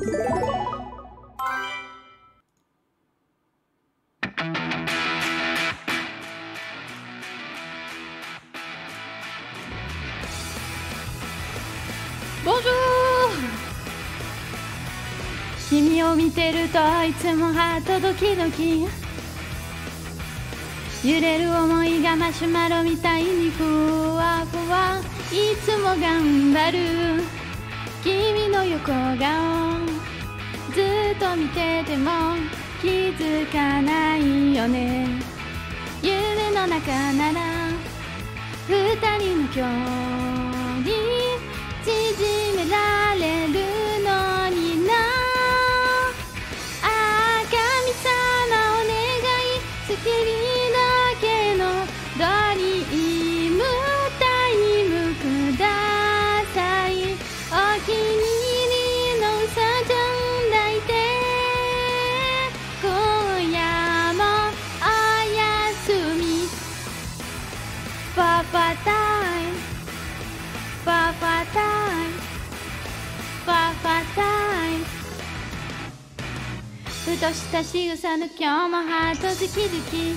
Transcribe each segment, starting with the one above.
君を見てるといつもハートドキドキ揺れる想いがマシュマロみたいにふわふわいつも頑張る君の横顔ずっと見てても気づかないよね夢の中なら二人の距離縮められるのにな月日だけのドリームタイムくださいお気に入りのうさちゃん抱いて今夜もおやすみパパタイムパパタイムパパタイムふとした仕草の今日もハートドキドキ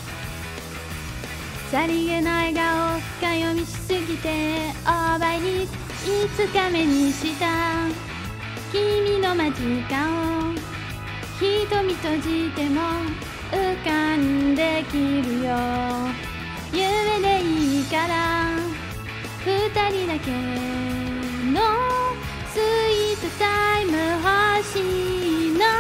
さりげな笑顔深読みしすぎてオーバーに5日目にした君の間近を瞳閉じても浮かんできるよ夢でいいから二人だけのスイートタイム欲しいの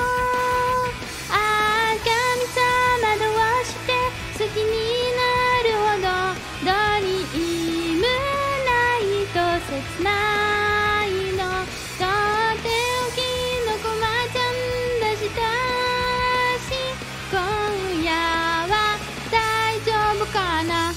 好きになるほどドリームないと切ないのとっておきのコマちゃんだしたし今夜は大丈夫かな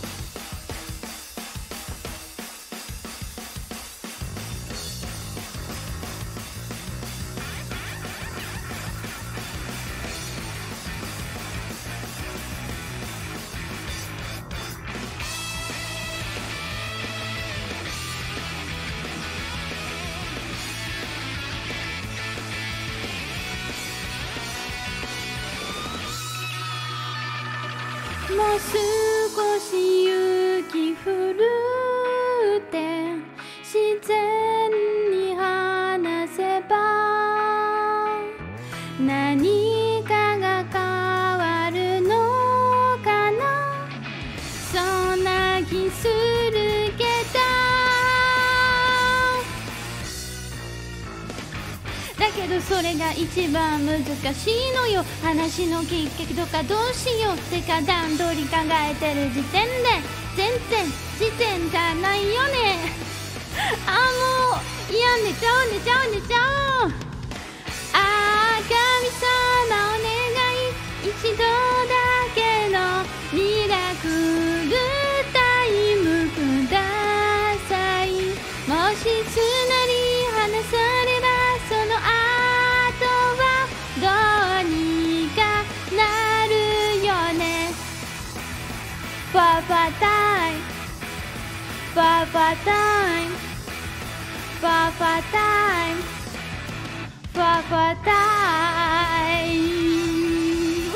もう少し雪降るって自然に話せば何かが変わるのかなそんな気するけどだけどそれが一番難しいのよ話のきっかけとかどうしようってか段取り考えてる時点で全然時点じゃないよねもういや寝ちゃおう神様お願い一度だけのミラクルタイムくださいもしつなり離さればその後はどうにかなるよねパパタイムパパタイムパパタイムパパタイム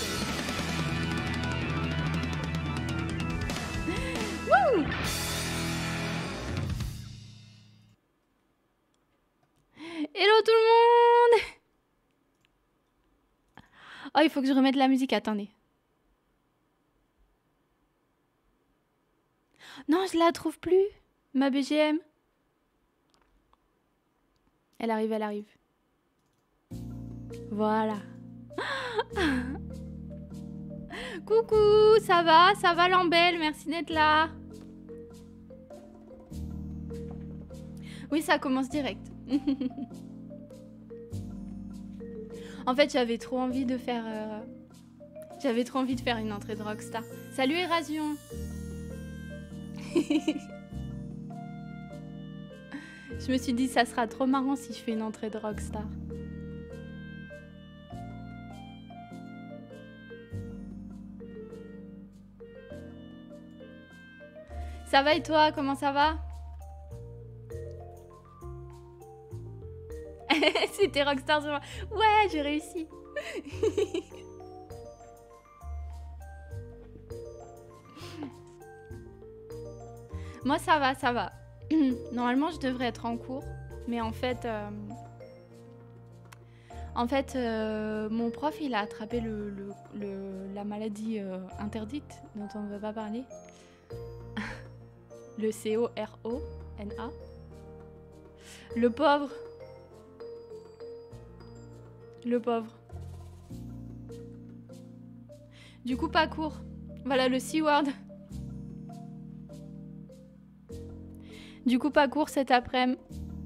Hello tout le monde. Oh, il faut que je remette la musique, attendez. Non, je la trouve plus, ma BGM. Elle arrive. Voilà. Coucou, ça va Lambelle, merci d'être là. Oui, ça commence direct. En fait, j'avais trop envie de faire une entrée de Rockstar. Salut Erasion. Je me suis dit ça sera trop marrant si je fais une entrée de Rockstar. Ça va et toi, comment ça va? C'était Rockstar sur moi. Ouais, j'ai réussi. Moi, ça va, ça va. Normalement, je devrais être en cours. Mais en fait, mon prof, il a attrapé la maladie interdite dont on ne veut pas parler. Le corona. Le pauvre. Le pauvre. Du coup, pas court. Voilà le C-word. Du coup, pas court cet après-midi.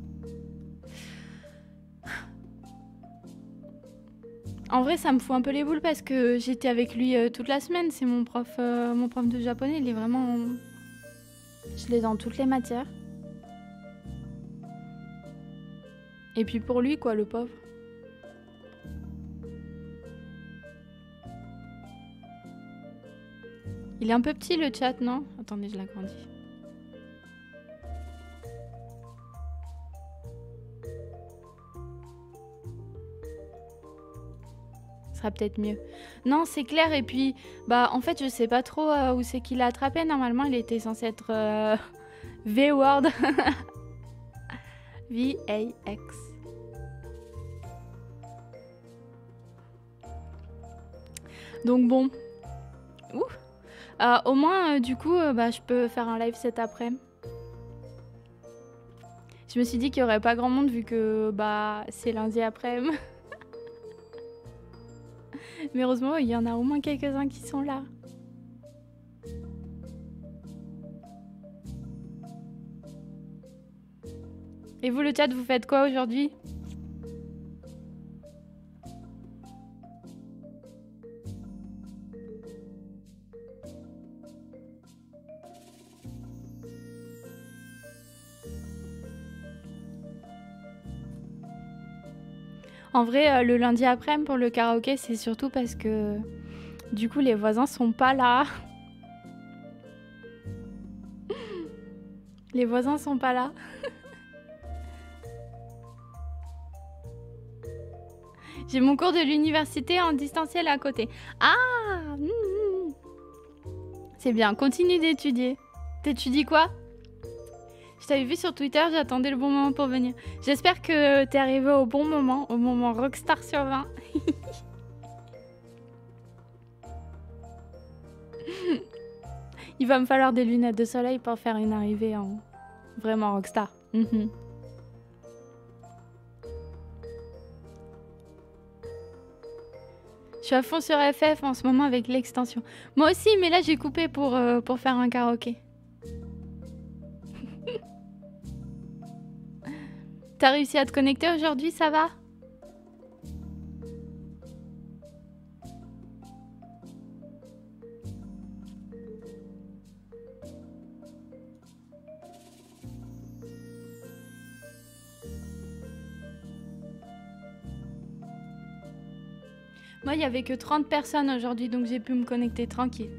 En vrai, ça me fout un peu les boules parce que j'étais avec lui toute la semaine. C'est mon prof de japonais. Il est vraiment... Je l'ai dans toutes les matières. Et puis pour lui, quoi, le pauvre. Il est un peu petit, le chat, non? Attendez, je l'agrandis. Ce sera peut-être mieux. Non, c'est clair. Et puis, bah, en fait, je sais pas trop où c'est qu'il a attrapé. Normalement, il était censé être V-word. V-A-X. Donc bon. Ouf. Au moins, du coup, bah, je peux faire un live cet après-midi. Je me suis dit qu'il n'y aurait pas grand monde vu que bah, c'est lundi après-midi. Mais heureusement, il y en a au moins quelques-uns qui sont là. Et vous, le chat, vous faites quoi aujourd'hui ? En vrai, le lundi après-midi pour le karaoké, c'est surtout parce que du coup, les voisins sont pas là. Les voisins sont pas là. J'ai mon cours de l'université en distanciel à côté. Ah, c'est bien, continue d'étudier. T'étudies quoi? Je t'avais vu sur Twitter, j'attendais le bon moment pour venir. J'espère que t'es arrivé au moment Rockstar sur 20. Il va me falloir des lunettes de soleil pour faire une arrivée en vraiment Rockstar. Je suis à fond sur FF en ce moment avec l'extension. Moi aussi, mais là j'ai coupé pour faire un karaoké. T'as réussi à te connecter aujourd'hui, ça va? Moi, il n'y avait que 30 personnes aujourd'hui, donc j'ai pu me connecter tranquille.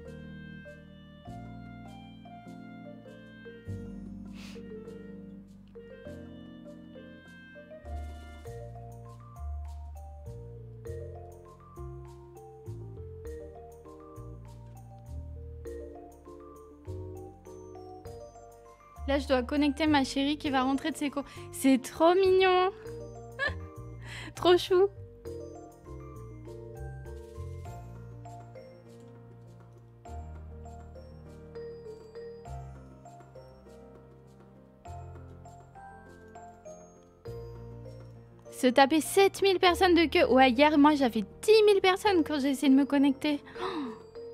Là, je dois connecter ma chérie qui va rentrer de ses cours. C'est trop mignon. Trop chou. Se taper 7000 personnes de queue. Ouais, hier, moi, j'avais 10 000 personnes quand j'ai essayé de me connecter. Oh.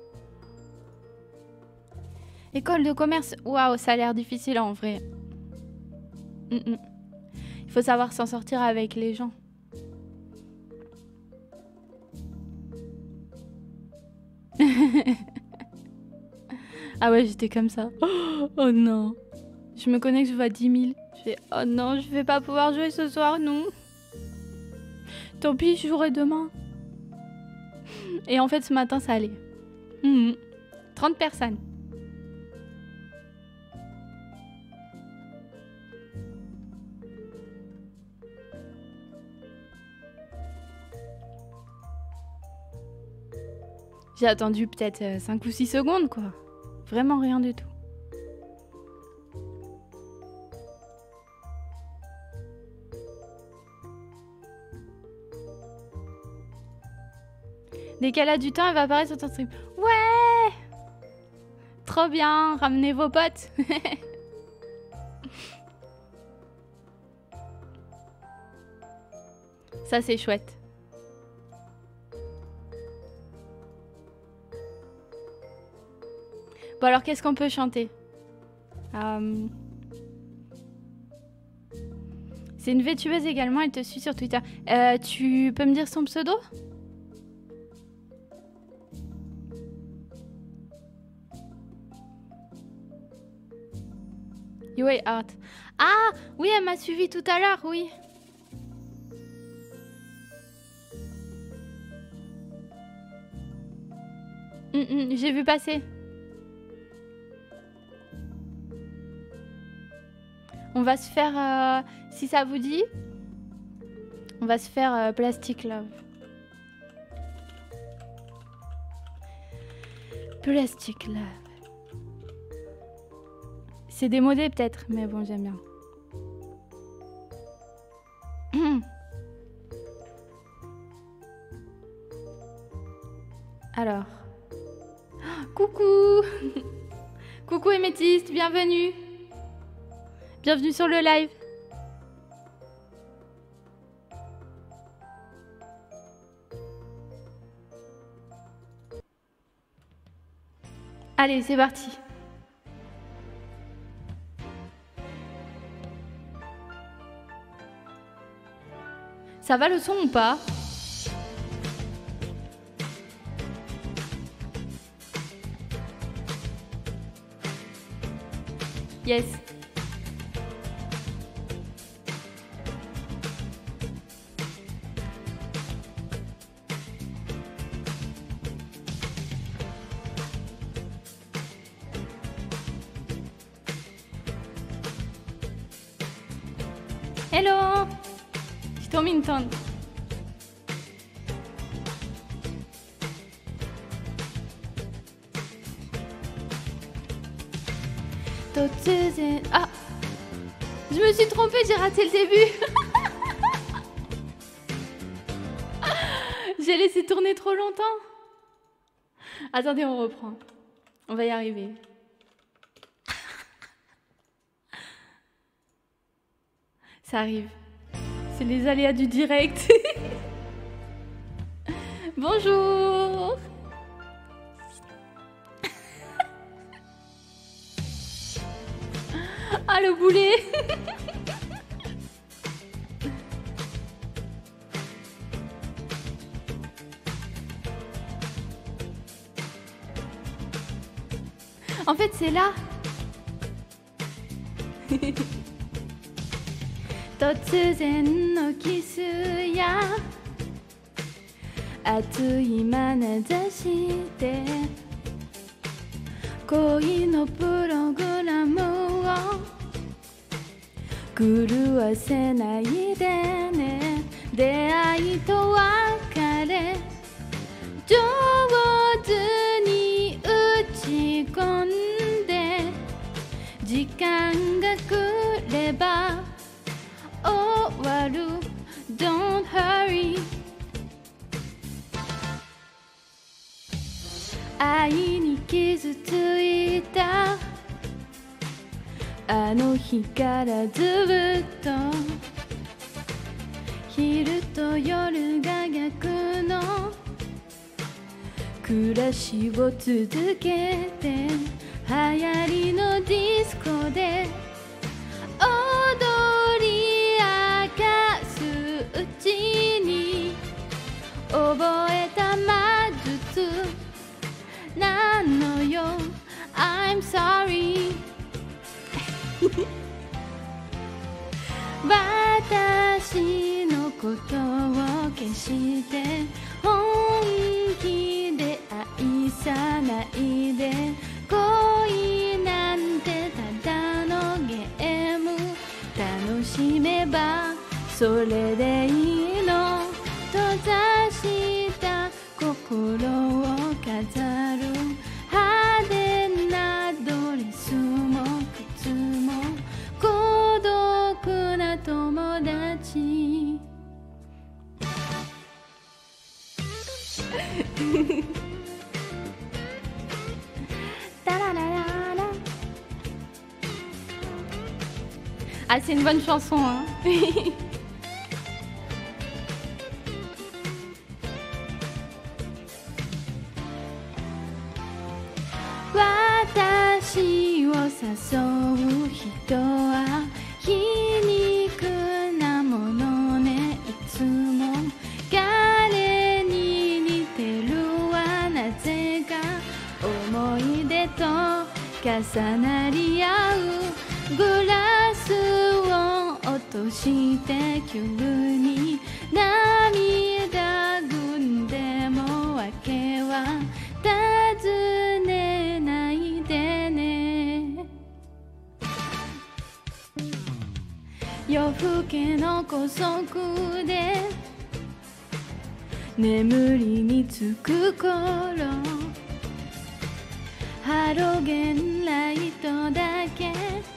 École de commerce. Waouh, ça a l'air difficile en vrai. Il faut savoir s'en sortir avec les gens. Ah ouais, j'étais comme ça. Oh non. Je me connecte, je vois 10 000. Je fais, oh non, je vais pas pouvoir jouer ce soir, non. Tant pis, je jouerai demain. Et en fait, ce matin, ça allait. 30 personnes. J'ai attendu peut-être 5 ou 6 secondes, quoi. Vraiment rien du tout. Dès qu'elle a du temps, elle va apparaître sur ton stream. Ouais! Trop bien, ramenez vos potes. Ça, c'est chouette. Bon, alors, qu'est-ce qu'on peut chanter? C'est une VTubeuse également, elle te suit sur Twitter. Tu peux me dire son pseudo? Yoei Art. Ah, oui, elle m'a suivi tout à l'heure, oui. J'ai vu passer. On va se faire, si ça vous dit, on va se faire Plastic Love. Plastic Love. C'est démodé peut-être, mais bon, j'aime bien. Alors. Coucou. Coucou Émétiste, bienvenue. Bienvenue sur le live. Allez, c'est parti. Ça va le son ou pas? Yes. Hello. ひとみんとん。突然、ah, je me suis trompée, j'ai raté le début. J'ai laissé tourner trop longtemps. Attendez, on reprend. On va y arriver. Ça arrive. C'est les aléas du direct. Bonjour. Ah, le boulet. En fait, c'est là. 突然のキスや熱い眼差しで恋のプログラムを狂わせないでね出会いと別れ上手に打ち込んで時間が来れば終わる Don't hurry 愛に傷ついたあの日からずっと昼と夜が逆の暮らしを続けて流行りのディスコで踊り明かすうちに覚えた魔術なのよ I'm sorry 私のことを決して本気で愛さないで恋なんてただのゲーム楽しめばそれでいいの閉ざした心を数 Ta-la-la-la-la. Ah, c'est une bonne chanson, hein. 私を誘う人は皮肉なものねいつも彼に似てるわなぜか思い出と重なり合うグラスを落として急に涙ぐんでも訳は尋ねないでね夜更けの姑息で眠りにつく頃ハロゲンライトだけ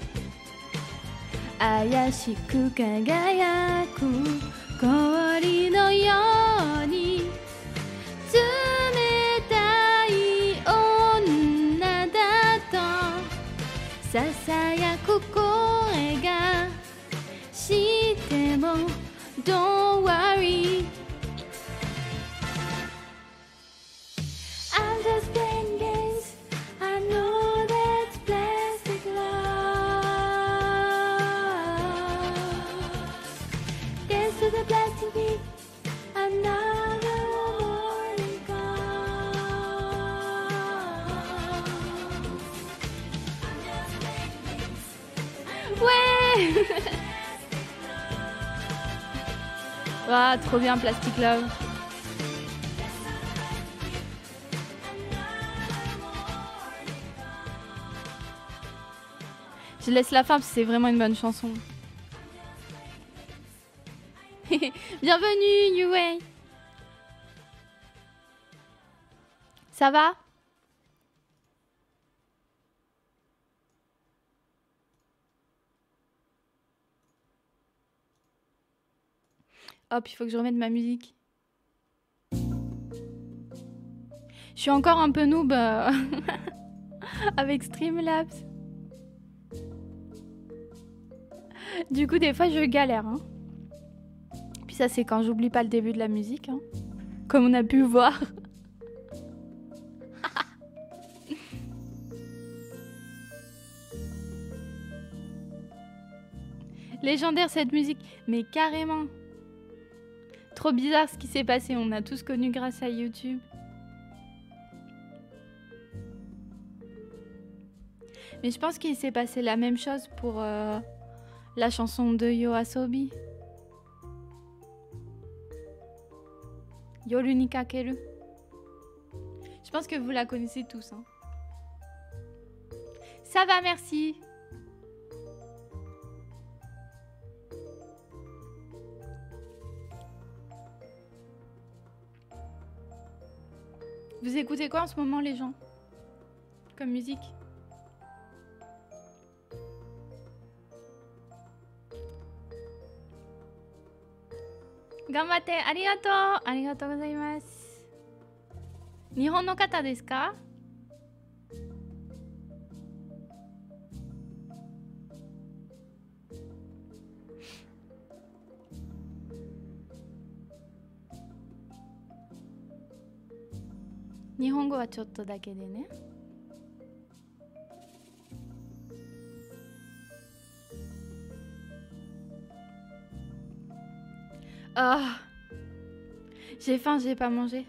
怪しく輝く氷のように冷たい女だとささやく声がしても Don't worry I'm just playing games I know that's plastic love Dance to the plastic beat Another morning comes Ouais Waouh, trop bien Plastic Love. Je laisse la fin parce que c'est vraiment une bonne chanson. Bienvenue Yue. Ça va? Hop, il faut que je remette ma musique. Je suis encore un peu noob avec Streamlabs. Du coup, des fois, je galère. Hein. Puis ça, c'est quand j'oublie pas le début de la musique. Hein. Comme on a pu voir. Légendaire cette musique. Mais carrément. Trop bizarre ce qui s'est passé. On a tous connu grâce à YouTube. Mais je pense qu'il s'est passé la même chose pour la chanson de YOASOBI. Yoru ni kakeru. Je pense que vous la connaissez tous. Hein. Ça va, merci. Vous écoutez quoi en ce moment, les gens? Comme musique? Ganbatte, arigatou! Arigatou gozaimasu. Nihon no kata desu ka? Nihongo wa chotto dake de ne. Oh, j'ai faim, j'ai pas mangé.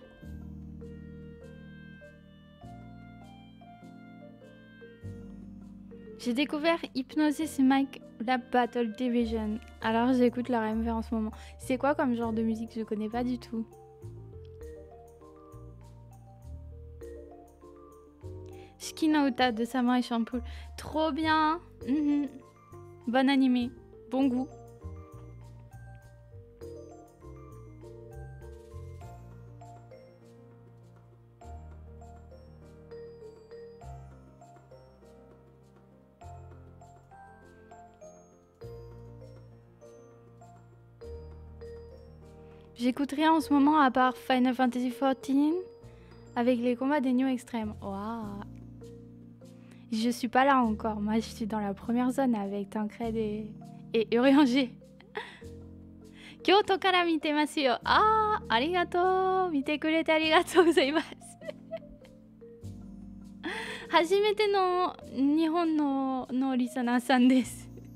J'ai découvert Hypnosis Mic Lab Battle Division. Alors j'écoute leur MV en ce moment. C'est quoi comme genre de musique? Je connais pas du tout. Shiki no Uta de Samurai Champloo. Trop bien. Bon animé. Bon goût. J'écoute rien en ce moment à part Final Fantasy XIV. Avec les combats des New Extrêmes. Waouh. Je suis pas là encore. Moi, je suis dans la première zone avec Tancred et Urianger. Kyoto kara mite masu yo. Ah, arigato. Mite kurete arigatou gozaimasu. 初めての日本のリスナーさんです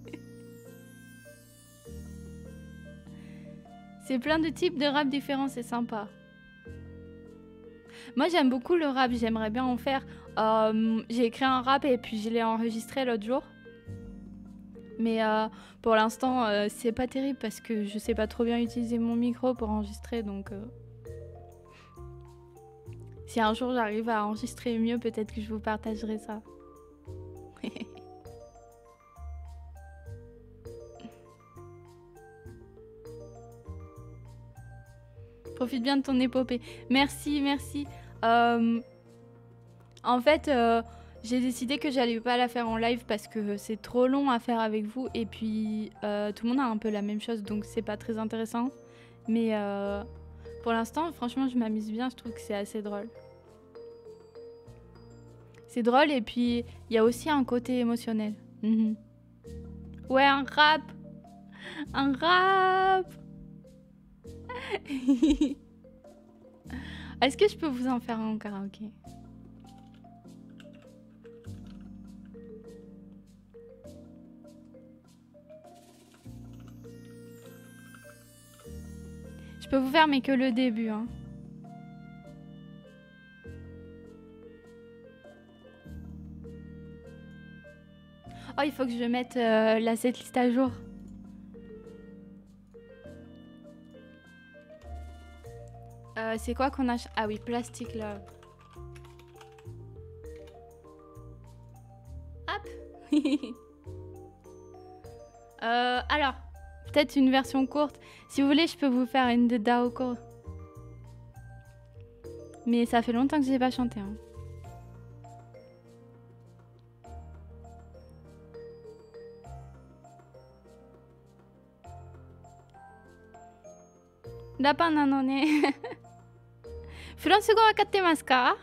。C'est plein de types de rap différents, c'est sympa. Moi j'aime beaucoup le rap, j'aimerais bien en faire. J'ai écrit un rap et puis je l'ai enregistré l'autre jour. Mais pour l'instant c'est pas terrible parce que je sais pas trop bien utiliser mon micro pour enregistrer, donc si un jour j'arrive à enregistrer mieux, peut-être que je vous partagerai ça. Profite bien de ton épopée. Merci, merci. En fait, j'ai décidé que j'allais pas la faire en live parce que c'est trop long à faire avec vous. Et puis, tout le monde a un peu la même chose, donc c'est pas très intéressant. Mais pour l'instant, franchement, je m'amuse bien. Je trouve que c'est assez drôle. C'est drôle et puis il y a aussi un côté émotionnel. Ouais, un rap. Un rap. Est-ce que je peux vous en faire un en karaoké? Je peux vous faire mais que le début, hein. Oh, il faut que je mette la setlist à jour. C'est quoi qu'on a... Ah oui, Plastic Love. Hop. Alors, peut-être une version courte. Si vous voulez, je peux vous faire une de Daoko. Mais ça fait longtemps que j'ai pas chanté, hein. Lapin nano ne. フランス語わかってますか？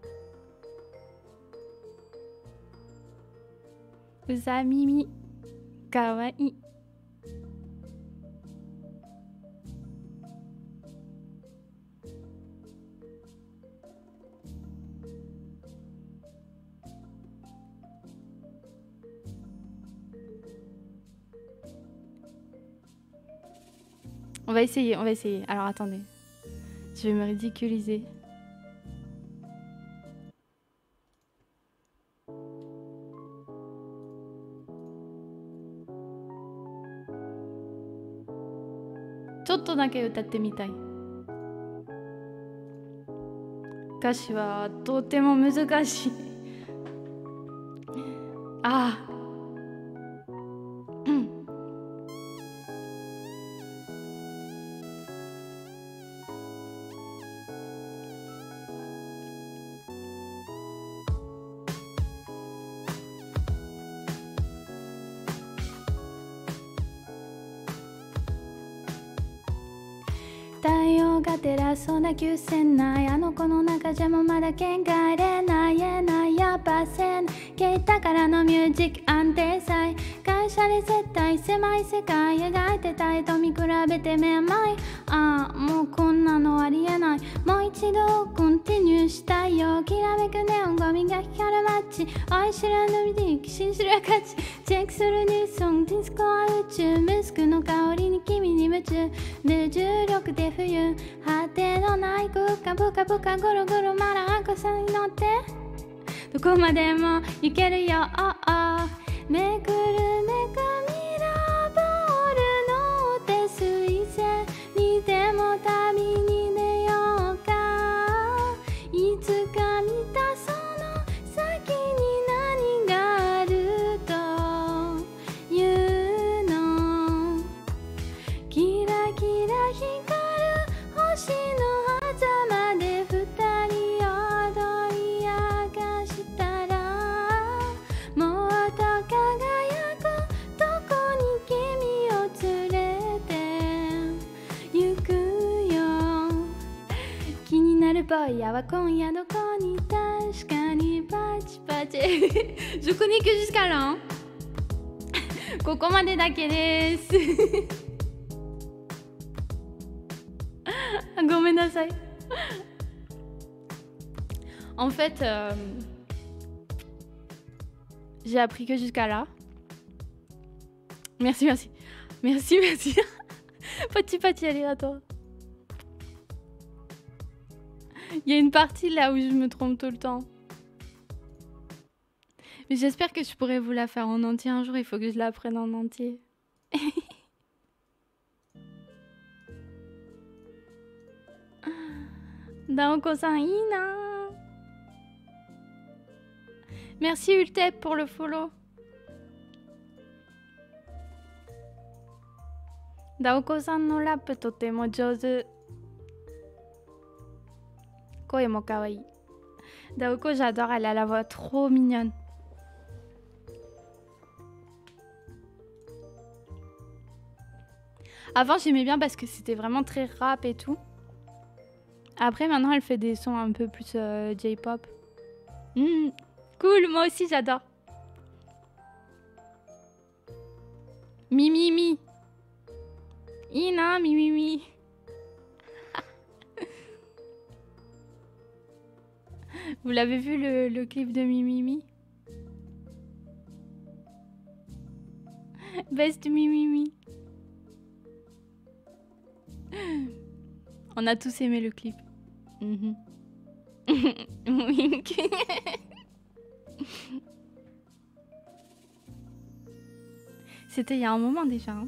うさ耳かわいい。On va essayer, on va essayer. Alors attendez, je vais me ridiculiser. Chotto dake utatte mitai. 歌詞はとても難しい。ああ。太陽が照らそうな9000内あの子の中じゃもまだ限界でないえないやっぱせん携帯からのミュージック安定剤会社で絶対狭い世界描いてたいと見比べてめまいああもうこんなのありえないもう一度コンティニューしたいよきらめくネオンゴミが光る街愛知らぬみに寄進する価値チェックするニューソンディスコは宇宙ムスクの香りに君に夢中無重力で冬果てのない空間ぷかぷかぐるぐるまらんこさに乗ってどこまでも行けるよめくるめくミラーボールの手水線にでも旅に出ようかいつか見たその先に何があるというのキラキラ光る星の狭間で二人踊り明かしたらもっと輝坊やは今夜どこに確かにパチパチJe connais que jusqu'à là ここまでだけですごめんなさいEn fait, j'ai appris que jusqu'à là. Merci, merci. Merci, merci. Pati pati, allez, à toi. Il y a une partie là où je me trompe tout le temps. Mais j'espère que je pourrai vous la faire en entier un jour. Il faut que je l'apprenne en entier. Daoko-san, ina. Merci Ultep pour le follow. Daoko-san no rap totemo jouzu. Koe mo kawaii. Daoko, j'adore, elle a la voix trop mignonne. Avant, j'aimais bien parce que c'était vraiment très rap et tout. Après, maintenant, elle fait des sons un peu plus J-pop. Cool, moi aussi, j'adore. Mimimi. Ina, mimimi. Vous l'avez vu le clip de Mimimi? Best Mimimi. On a tous aimé le clip. Wink. C'était il y a un moment déjà. Hein.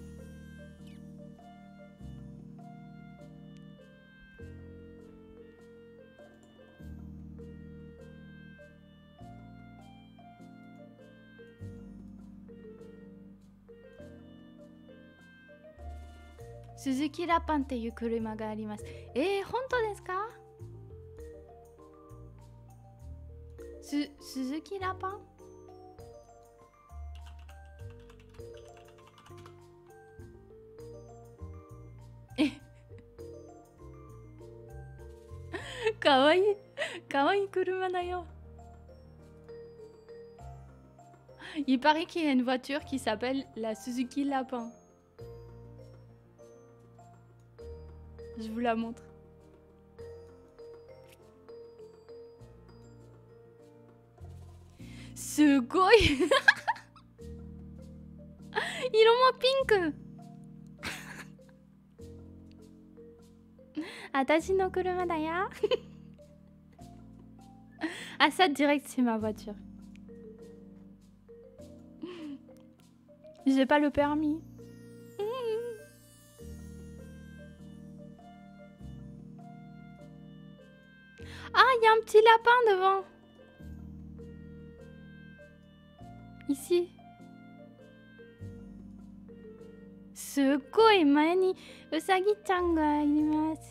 Suzuki Lapin っていう車があります。本当ですか？Suzuki Lapin？ かわいい。かわいい車だよ。Il paraît qu'il y a une voiture qui s'appelle la Suzuki Lapin. Je vous la montre. Sugoi. Il en moins pink. Atashi no kuruma da ya. Ah ça direct c'est ma voiture. J'ai pas le permis. Ah, il y a un petit lapin devant. Ici. Sugoi mae ni usagi-chan ga irimasu.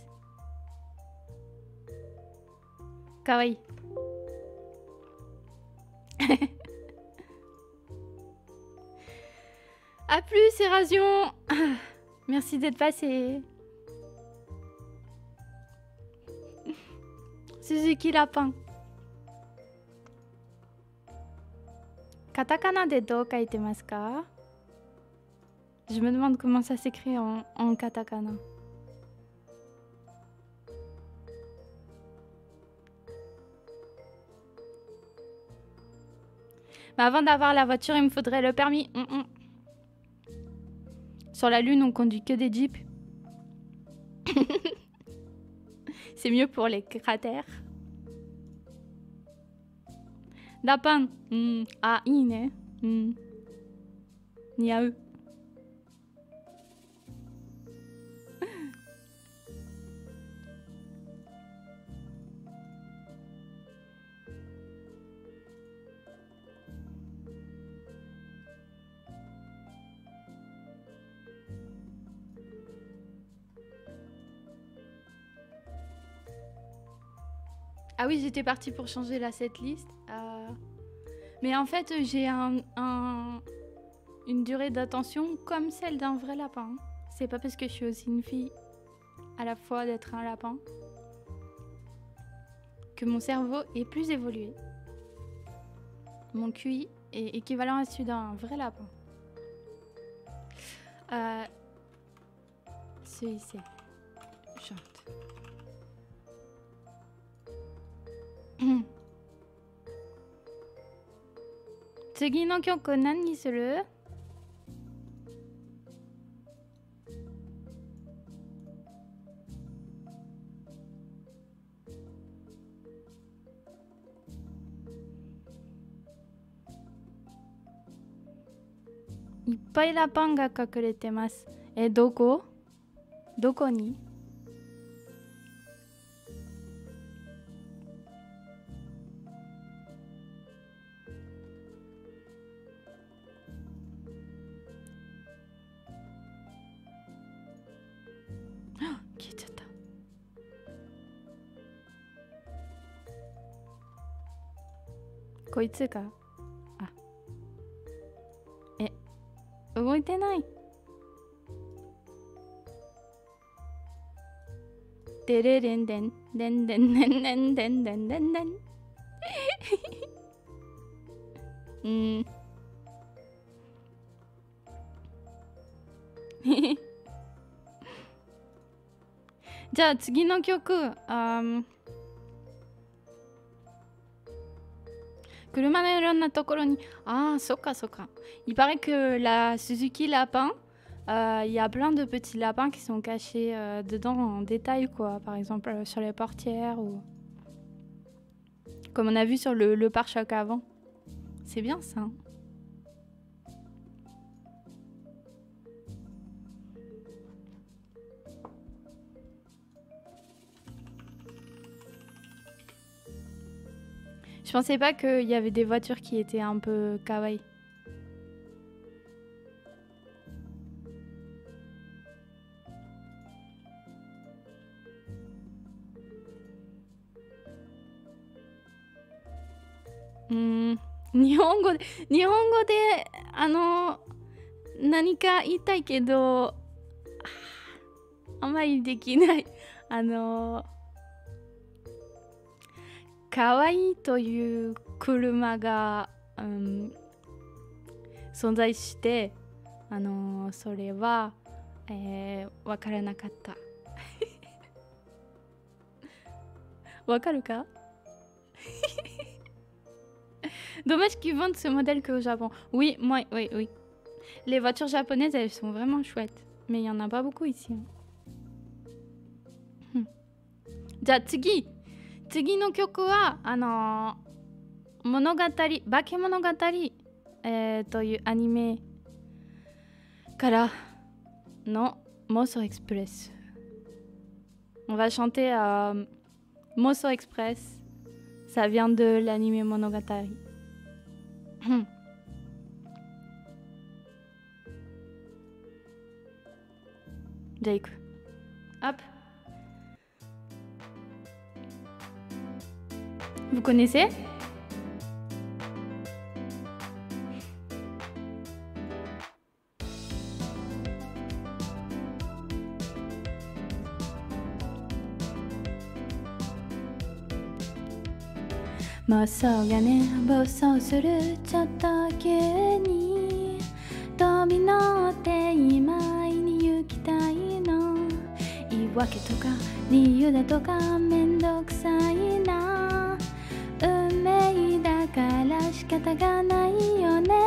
Kawaii. A plus, Érasion. Merci d'être passé. Suzuki Lapin. Katakana de do kaitemasu ka? Je me demande comment ça s'écrit en katakana. Mais avant d'avoir la voiture, il me faudrait le permis. Sur la Lune, on conduit que des jeeps. C'est mieux pour les cratères. Lapin. Ah, ine. Niaou. Ah oui, j'étais partie pour changer la setlist. Mais en fait, j'ai une durée d'attention comme celle d'un vrai lapin. C'est pas parce que je suis aussi une fille à la fois d'être un lapin. que mon cerveau est plus évolué. Mon QI est équivalent à celui d'un vrai lapin. Celui-ci. Chante. 次の曲何にする？いっぱいラパンが隠れてます。どこ？どこに？消えちゃった。こいつか。動いてない。でれれんでんでんでんでんでんでんでんでんでん。じゃあ次の曲、車のいろんなところに、そっかそっか。Il paraît que la Suzuki Lapin, il y a plein de petits lapins qui sont cachés dedans en détail, quoi. Par exemple sur les portières ou comme on a vu sur le pare-choc avant. C'est bien ça. Hein. Je pensais pas qu'il y avait des voitures qui étaient un peu kawaii. Nihongo de 何か言いたいけどあんまりできない。かわいいという車が、存在して、それは、わからなかった。わかるか？Dommage qu'ils vendent ce modèle qu'au Japon. Oui, oui. Les voitures japonaises, elles sont vraiment chouettes. Mais il n'y en a pas beaucoup ici.じゃあ次の曲は物語化け物語、というアニメからのMoso Express. On va chanter Moso Express. Ça vient de l'anime Monogatari. じゃあ行く。Hop. Vous connaissez? Moso がね、暴走するちょっと急に飛び乗って今井に行きたいの。言い訳とか理由だとかめんどくさいな。運命だから仕方がないよね。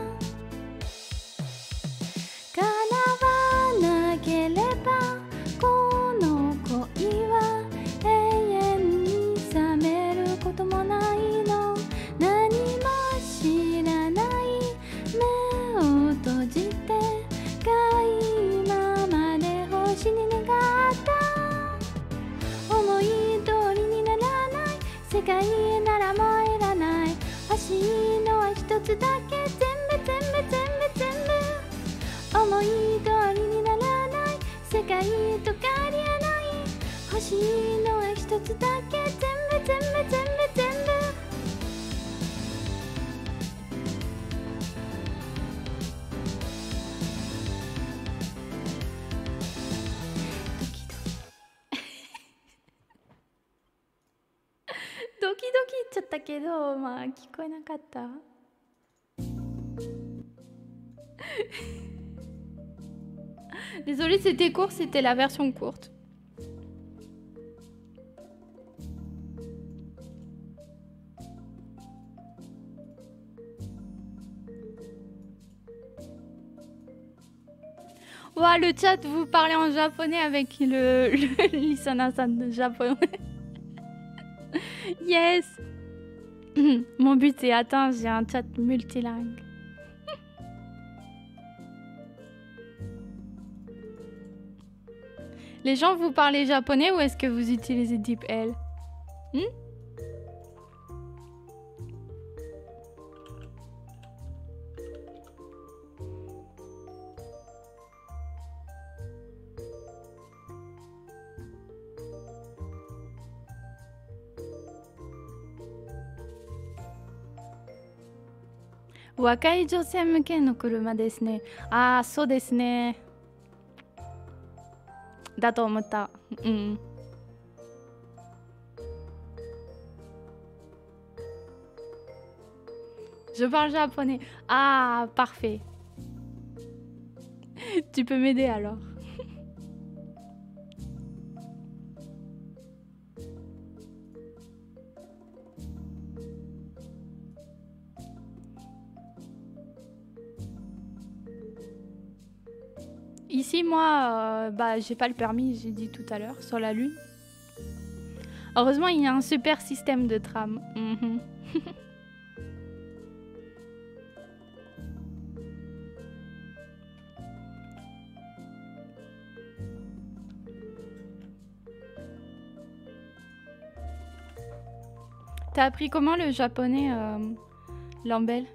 叶わなければこの恋は永遠に冷めることもないの。何も知らない目を閉じて可愛いままで星に願った思い通りにならない世界ならもういらない欲しいのは一つだけ全部思い通りにならない世界とかありえない欲しいのは一つだけ全部ドキ言っちゃったけど、まあ聞こえなかった。Désolée, c'était court, c'était la version courte. Ouah, le chat, vous parlez en japonais avec le Lisana-san japonais. Yes. Mon but est atteint, j'ai un chat multilingue. Les gens, vous parlez japonais ou est-ce que vous utilisez DeepL? Wakai jōsei muken no kuruma desu ne. Ah, so desu ne. Da to omotta. Je parle japonais. Ah, parfait. Tu peux m'aider alors. Ici, moi, j'ai pas le permis, j'ai dit tout à l'heure, sur la Lune. Heureusement, il y a un super système de tram. T'as appris comment le japonais, Lambel?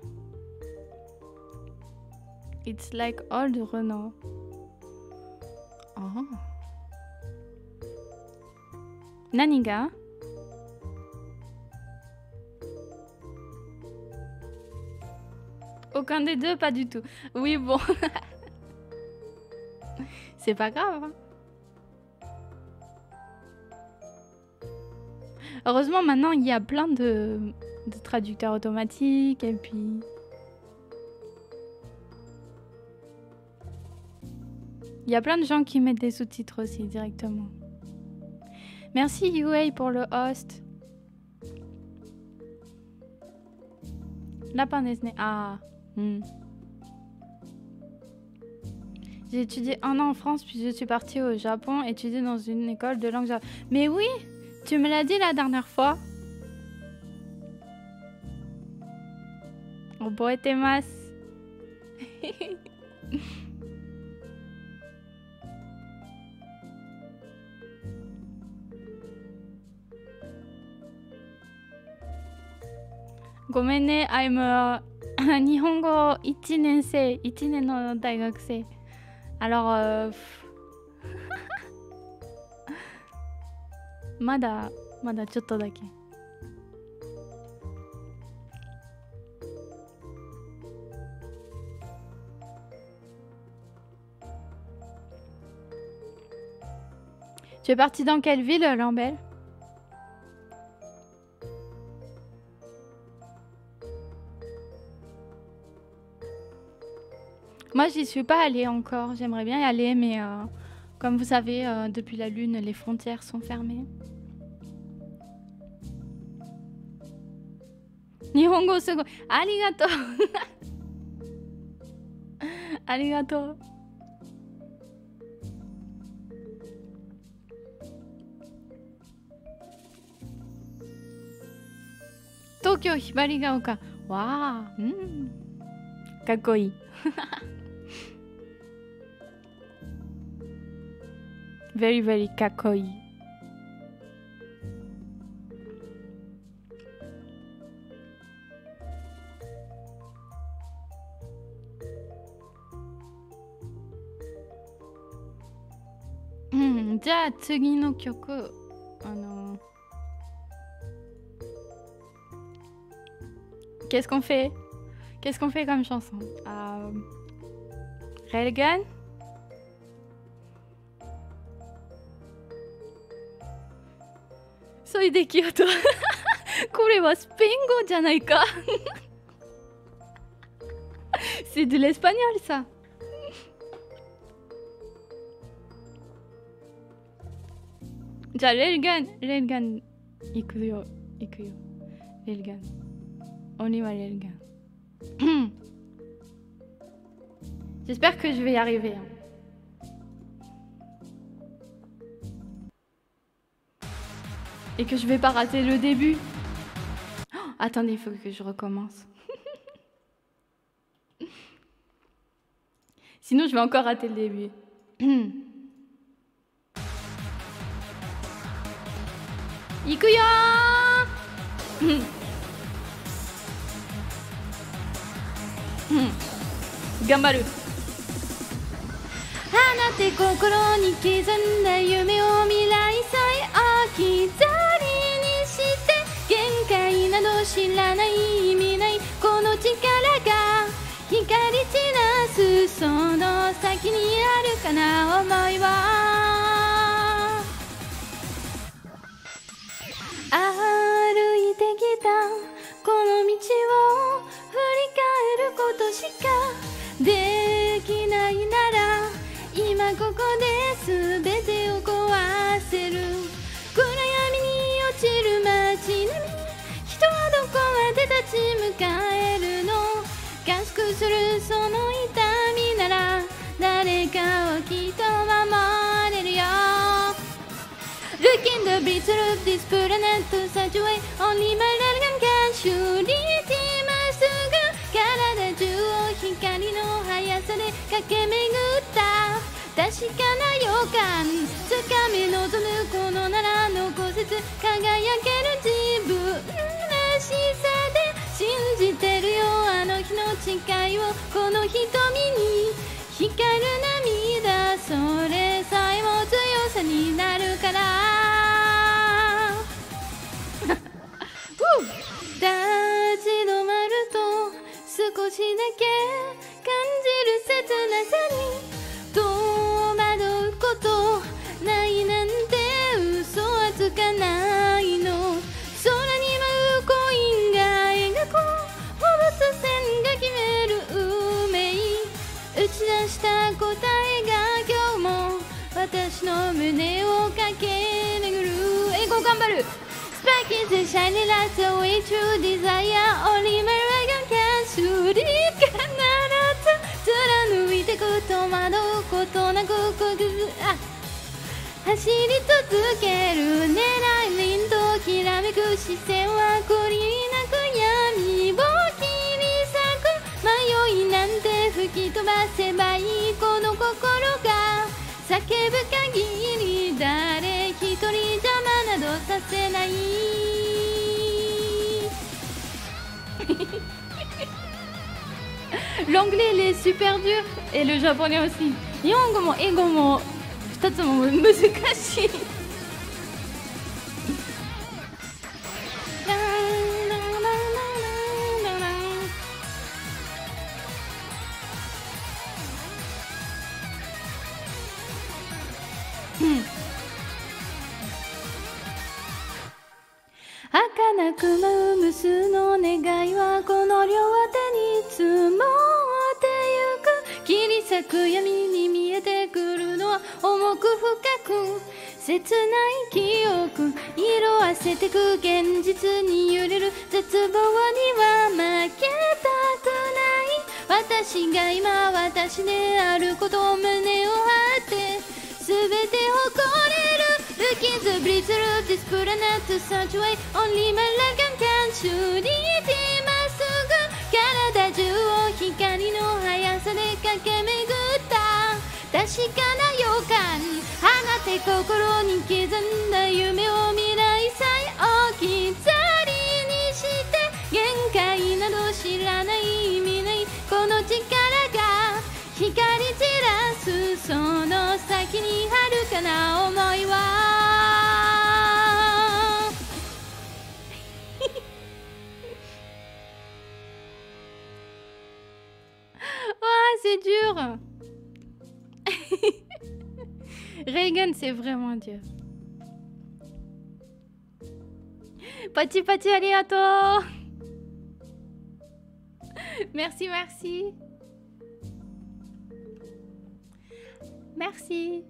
It's like old Renault. Oh. Nani ga? Aucun des deux, pas du tout. Oui, bon. C'est pas grave. Hein. Heureusement, maintenant, il y a plein de traducteurs automatiques et puis... Il y a plein de gens qui mettent des sous-titres aussi directement. Merci UA pour le host. Lapin des nez. Ah. J'ai étudié 1 an en France, puis je suis partie au Japon, étudier dans une école de langue japonaise. Mais oui, tu me l'as dit la dernière fois. Oboetemasu. Gomenne, I'm Nihongo 1年生、1年の大学生。Alors, まだちょっとだけ。Tu es parti dans quelle ville, Lambel? Moi, j'y suis pas allée encore. J'aimerais bien y aller, mais comme vous savez, depuis la Lune, les frontières sont fermées. Nihongo sugoi. Arigato. Arigato. Tokyo Hibarigaoka. Waouh. Kakkoi. Very, very kakkoi. Ja, tsugi no kyoku. Qu'est-ce qu'on fait? Qu'est-ce qu'on fait comme chanson? Railgun? Soy de Kyoto. これはスペイン語じゃないか。C'est de l'espagnol ça. じゃあレールガン行くよ。レールガン。鬼はレールガン。J'espère que je vais y arriver. Et que je vais pas rater le début. Oh, attendez, il faut que je recommence. Sinon, je vais encore rater le début. Ikuyo! Gambaru. 放って心に刻んだ夢を未来さえ置き去りにして限界など知らない意味ないこの力が光散らすその先にあるかな思いは歩いてきたこの道を振り返ることしかできないなら今ここで全てを壊せる暗闇に落ちる街並み人はどこまで立ち向かえるの合宿するその痛みなら誰かをきっと守れるよ Look in the beats of this planet to such a way Only my dragon can shoot it まっすぐ体中を光の速さで駆け巡った確かな予感掴み望むこのなら残せず輝ける自分らしさで信じてるよあの日の誓いをこの瞳に光る涙それさえも強さになるから立ち止まると少しだけ感じる切なさに戸惑うことないなんて嘘はつかないの空に舞うコインが描く放物線が決める運命打ち出した答えが今日も私の胸を駆け巡る英語頑張る Spark is a shining light away true desire Only my dragon can shoot it 必ず貫いてく戸惑うことなく走り続ける狙い凛ときらめく視線は懲りなく闇を切り裂く迷いなんて吹き飛ばせばいいこの心が叫ぶ限り誰一人邪魔などさせないL'anglais il est super dur et le japonais aussi 日本語も英語も2つも難しい儚く舞う無数の願いはこの両手に積もってゆく切り裂く闇に見えてくるのは重く深く切ない記憶色あせてく現実に揺れる絶望には負けたくない私が今私であることを胸を張って全て誇れるLook in the blitz of this planet to such a way Only my dragon can shoot it まっすぐ体中を光の速さで駆け巡った確かな予感放って心に刻んだ夢を未来さえ置き去りにして限界など知らない意味ないこの力が光散らすその先に遥かな思いはc'est dur. Reagan, c'est vraiment dur. Pachi pachi arigato. Merci, merci. Merci.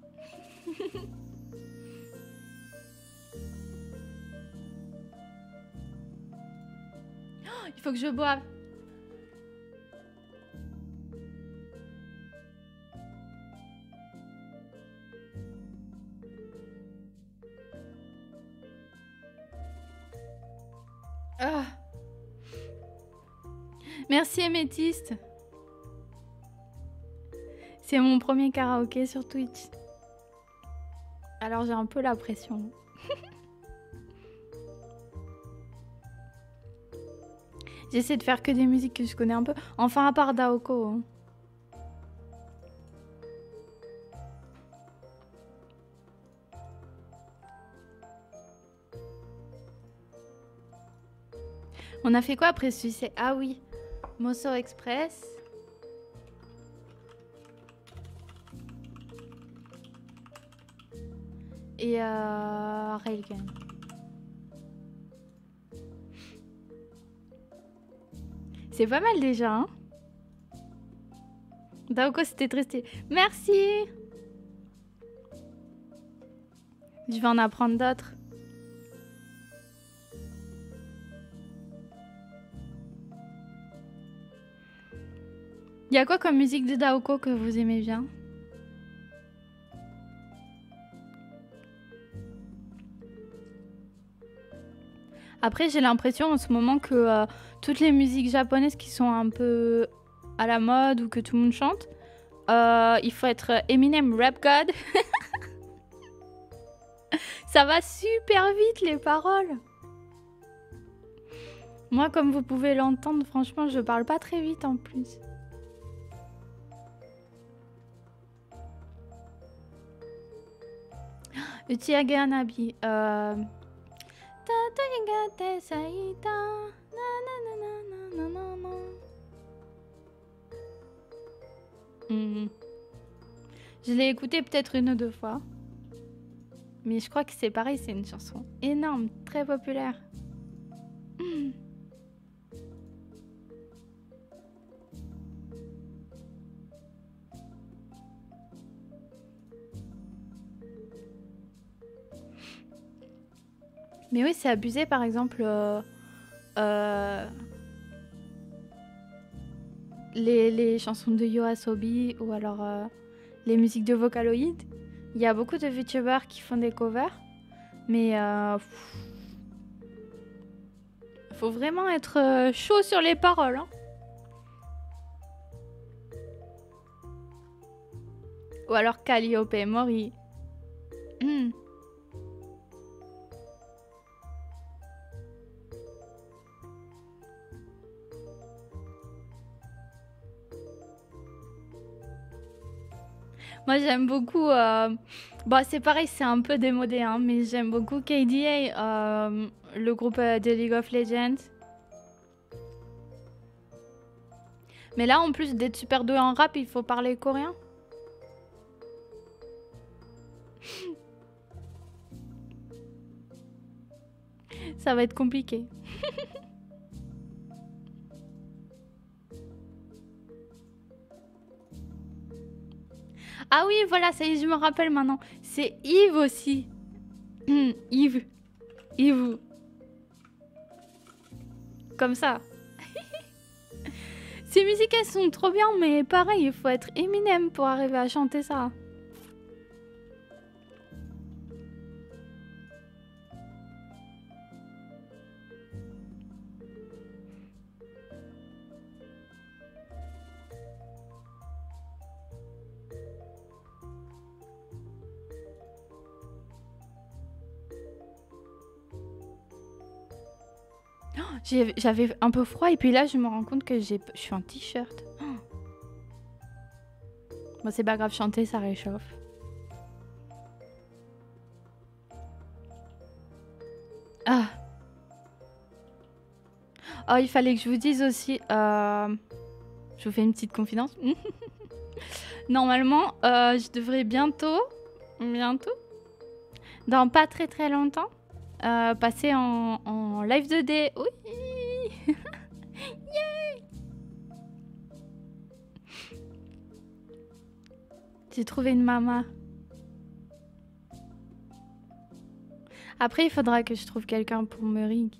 Il faut que je boive. Ah. Merci Améthyste. C'est mon premier karaoké sur Twitch. Alors j'ai un peu la pression. J'essaie de faire que des musiques que je connais un peu. Enfin à part Daoko. Hein. On a fait quoi après ce succès? Ah oui, Mosso Express. Et Railgun. C'est pas mal déjà, hein. Daoko, c'était très stylé. Merci. Je vais en apprendre d'autres. Il y a quoi comme musique de Daoko que vous aimez bien? Après, j'ai l'impression en ce moment que toutes les musiques japonaises qui sont un peu à la mode ou que tout le monde chante, il faut être Eminem Rap God. Ça va super vite les paroles. Moi, comme vous pouvez l'entendre, franchement, je parle pas très vite en plus. Uchiage Anabi. Je l'ai écouté peut-être une ou deux fois. Mais je crois que c'est pareil, c'est une chanson énorme, très populaire. Mais oui, c'est abusé, par exemple, les chansons de YOASOBI ou alors les musiques de Vocaloid. Il y a beaucoup de VTubers qui font des covers, mais faut vraiment être chaud sur les paroles. Hein. Ou alors Calliope Mori. Moi j'aime beaucoup, bon c'est pareil, c'est un peu démodé, hein, mais j'aime beaucoup KDA, le groupe de League of Legends. Mais là en plus d'être super doué en rap, il faut parler coréen. Ça va être compliqué. Ah oui, voilà, ça y est, je me rappelle maintenant. C'est Yves aussi. Yves. Yves. Comme ça. Ces musiques, elles sont trop bien, mais pareil, il faut être Eminem pour arriver à chanter ça. J'avais un peu froid et puis là je me rends compte que je suis en t-shirt. Oh. Bon c'est pas grave, chanter ça réchauffe. Ah. Oh il fallait que je vous dise aussi, je vous fais une petite confidence. Normalement je devrais bientôt, dans pas très longtemps, passer en live 2D. Oui. Yay. J'ai trouvé une mama. Après, il faudra que je trouve quelqu'un pour me rig.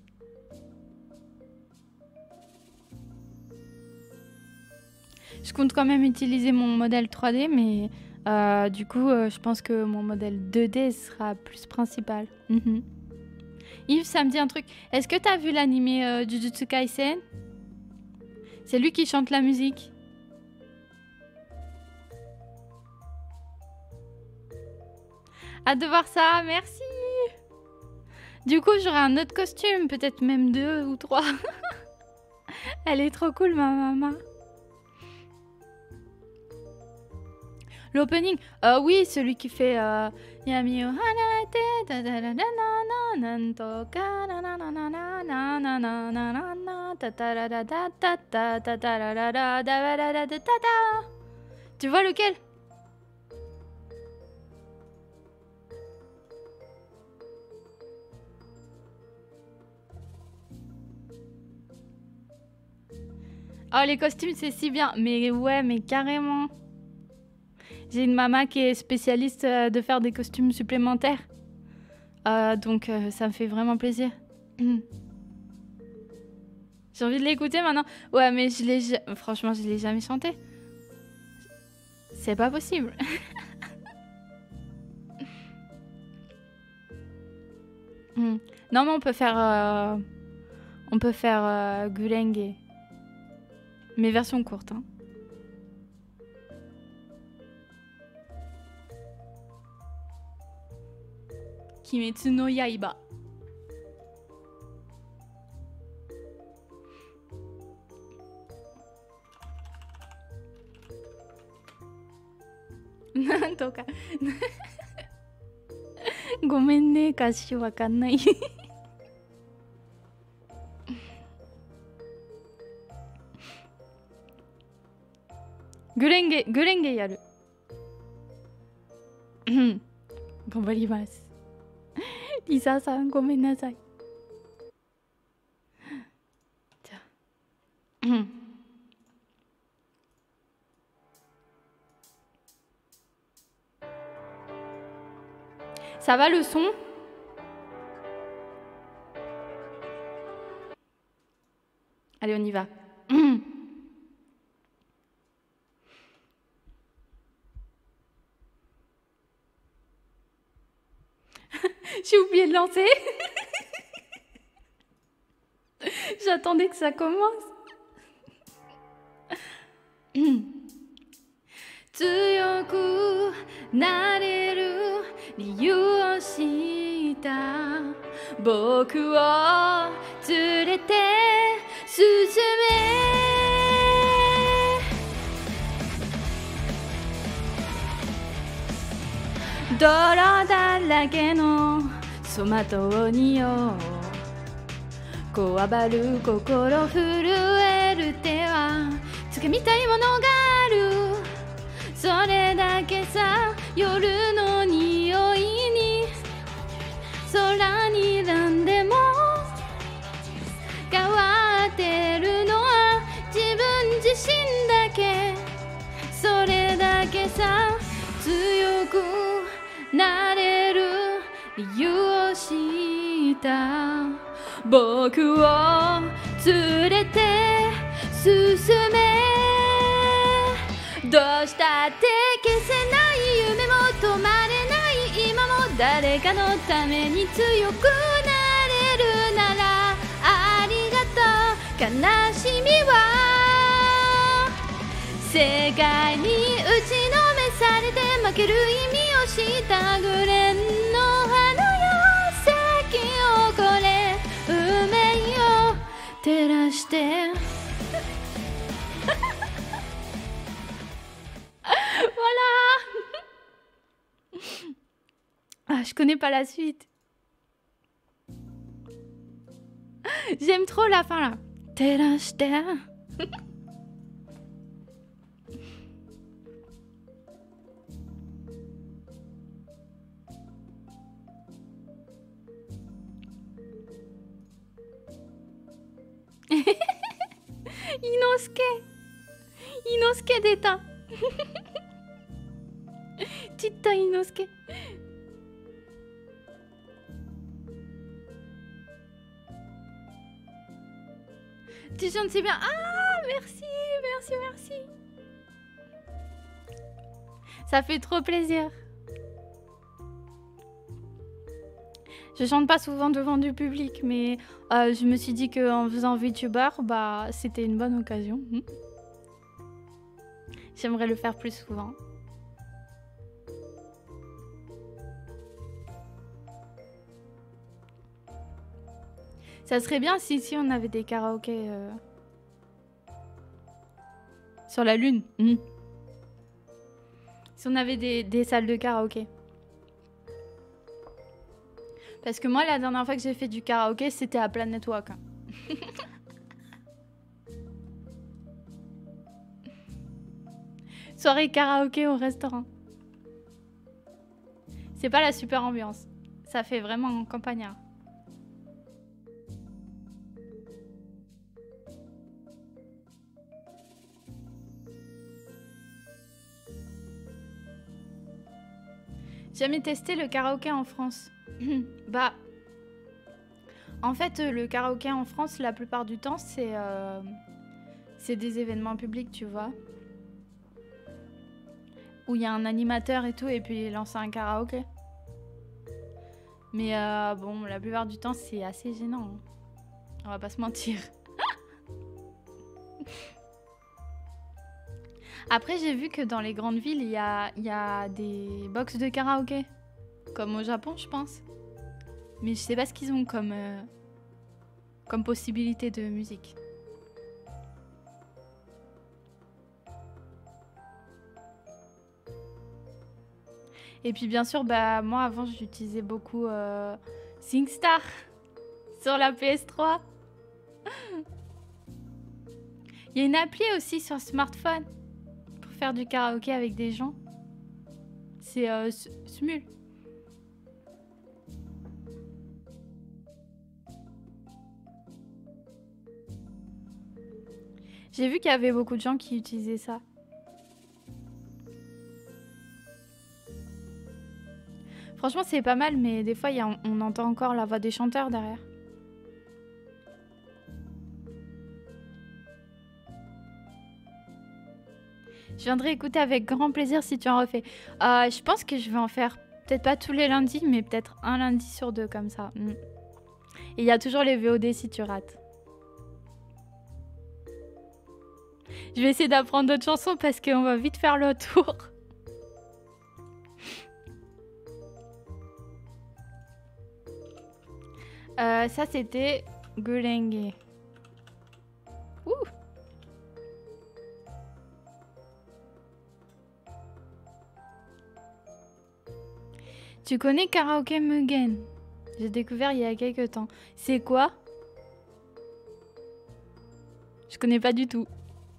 Je compte quand même utiliser mon modèle 3D, mais du coup, je pense que mon modèle 2D sera plus principal. Yves, ça me dit un truc. Est-ce que t'as vu l'animé Jujutsu Kaisen? C'est lui qui chante la musique. Hâte de voir ça, merci. Du coup, j'aurai un autre costume, peut-être même 2 ou 3. Elle est trop cool, ma maman. L'opening, oui, celui qui fait Yami o hanarete tadadadana nanto ka nananana tatarada tatarada. Tu vois lequel? Oh, les costumes, c'est si bien. Mais ouais, mais carrément. J'ai une maman qui est spécialiste de faire des costumes supplémentaires. Donc, ça me fait vraiment plaisir. J'ai envie de l'écouter maintenant. Ouais, mais franchement, je l'ai jamais chanté. C'est pas possible. Non, mais on peut faire Gurenge. Mais version courte, hein. Kimetsu no Yaiba. Nanto ka. ごめんね、歌詞わかんない。グレンゲやる。頑張ります。リサさん、ごめんなさい。じゃあ。Ça va le son? Allez, on y va. J'ai oublié de lancer. J'attendais que ça commence. Tsuyoku nareru liyu o shita boku o tsurete suzume Doro darake no somato ni yo Kowabaru kokoro furueru te wa Tsukemitai mono ga aru Sore dake sa yoru no niyoi ni Sora ni nandemo kawateru no wa jibun jishin dake Sore dake sa tsuyoku nareru liyu o shita Boku o tsurete susume どうしたって消せない夢も止まれない今も誰かのために強くなれるならありがとう悲しみは世界に打ちのめされて負ける意味をしたグレンの花よ咲き誇れ運命を照らしてVoilà. Ah, je connais pas la suite. J'aime trop la fin là. Terashite. Inosuke. Inosuke d'État. Tita Inosuke. Tu chantes si bien. Ah, merci, merci, merci. Ça fait trop plaisir. Je chante pas souvent devant du public, mais je me suis dit qu'en faisant VTuber, bah, c'était une bonne occasion. J'aimerais le faire plus souvent. Ça serait bien si ici on avait des karaokés sur la lune. Si on avait des salles de karaoké. Parce que moi, la dernière fois que j'ai fait du karaoké, c'était à Planet Walk. Soirée karaoké au restaurant. C'est pas la super ambiance. Ça fait vraiment campagnard. Jamais testé le karaoké en France. Bah, en fait, le karaoké en France, la plupart du temps, c'est des événements publics, tu vois. Où il y a un animateur et tout, et puis il lance un karaoké. Mais bon, la plupart du temps, c'est assez gênant. Hein. On va pas se mentir. Après, j'ai vu que dans les grandes villes, il y a des box de karaoké. Comme au Japon, je pense. Mais je sais pas ce qu'ils ont comme possibilité de musique. Et puis bien sûr, bah moi avant j'utilisais beaucoup SingStar sur la PS3. Il y a une appli aussi sur smartphone pour faire du karaoké avec des gens. C'est Smule. J'ai vu qu'il y avait beaucoup de gens qui utilisaient ça. Franchement, c'est pas mal, mais des fois, on entend encore la voix des chanteurs derrière. Je viendrai écouter avec grand plaisir si tu en refais. Je pense que je vais en faire peut-être pas tous les lundis, mais peut-être un lundi sur 2 comme ça. Et il y a toujours les VOD si tu rates. Je vais essayer d'apprendre d'autres chansons parce qu'on va vite faire le tour. Ça, c'était Gulenge. Ouh! Tu connais Karaoke Mugen? J'ai découvert il y a quelques temps. C'est quoi? Je connais pas du tout.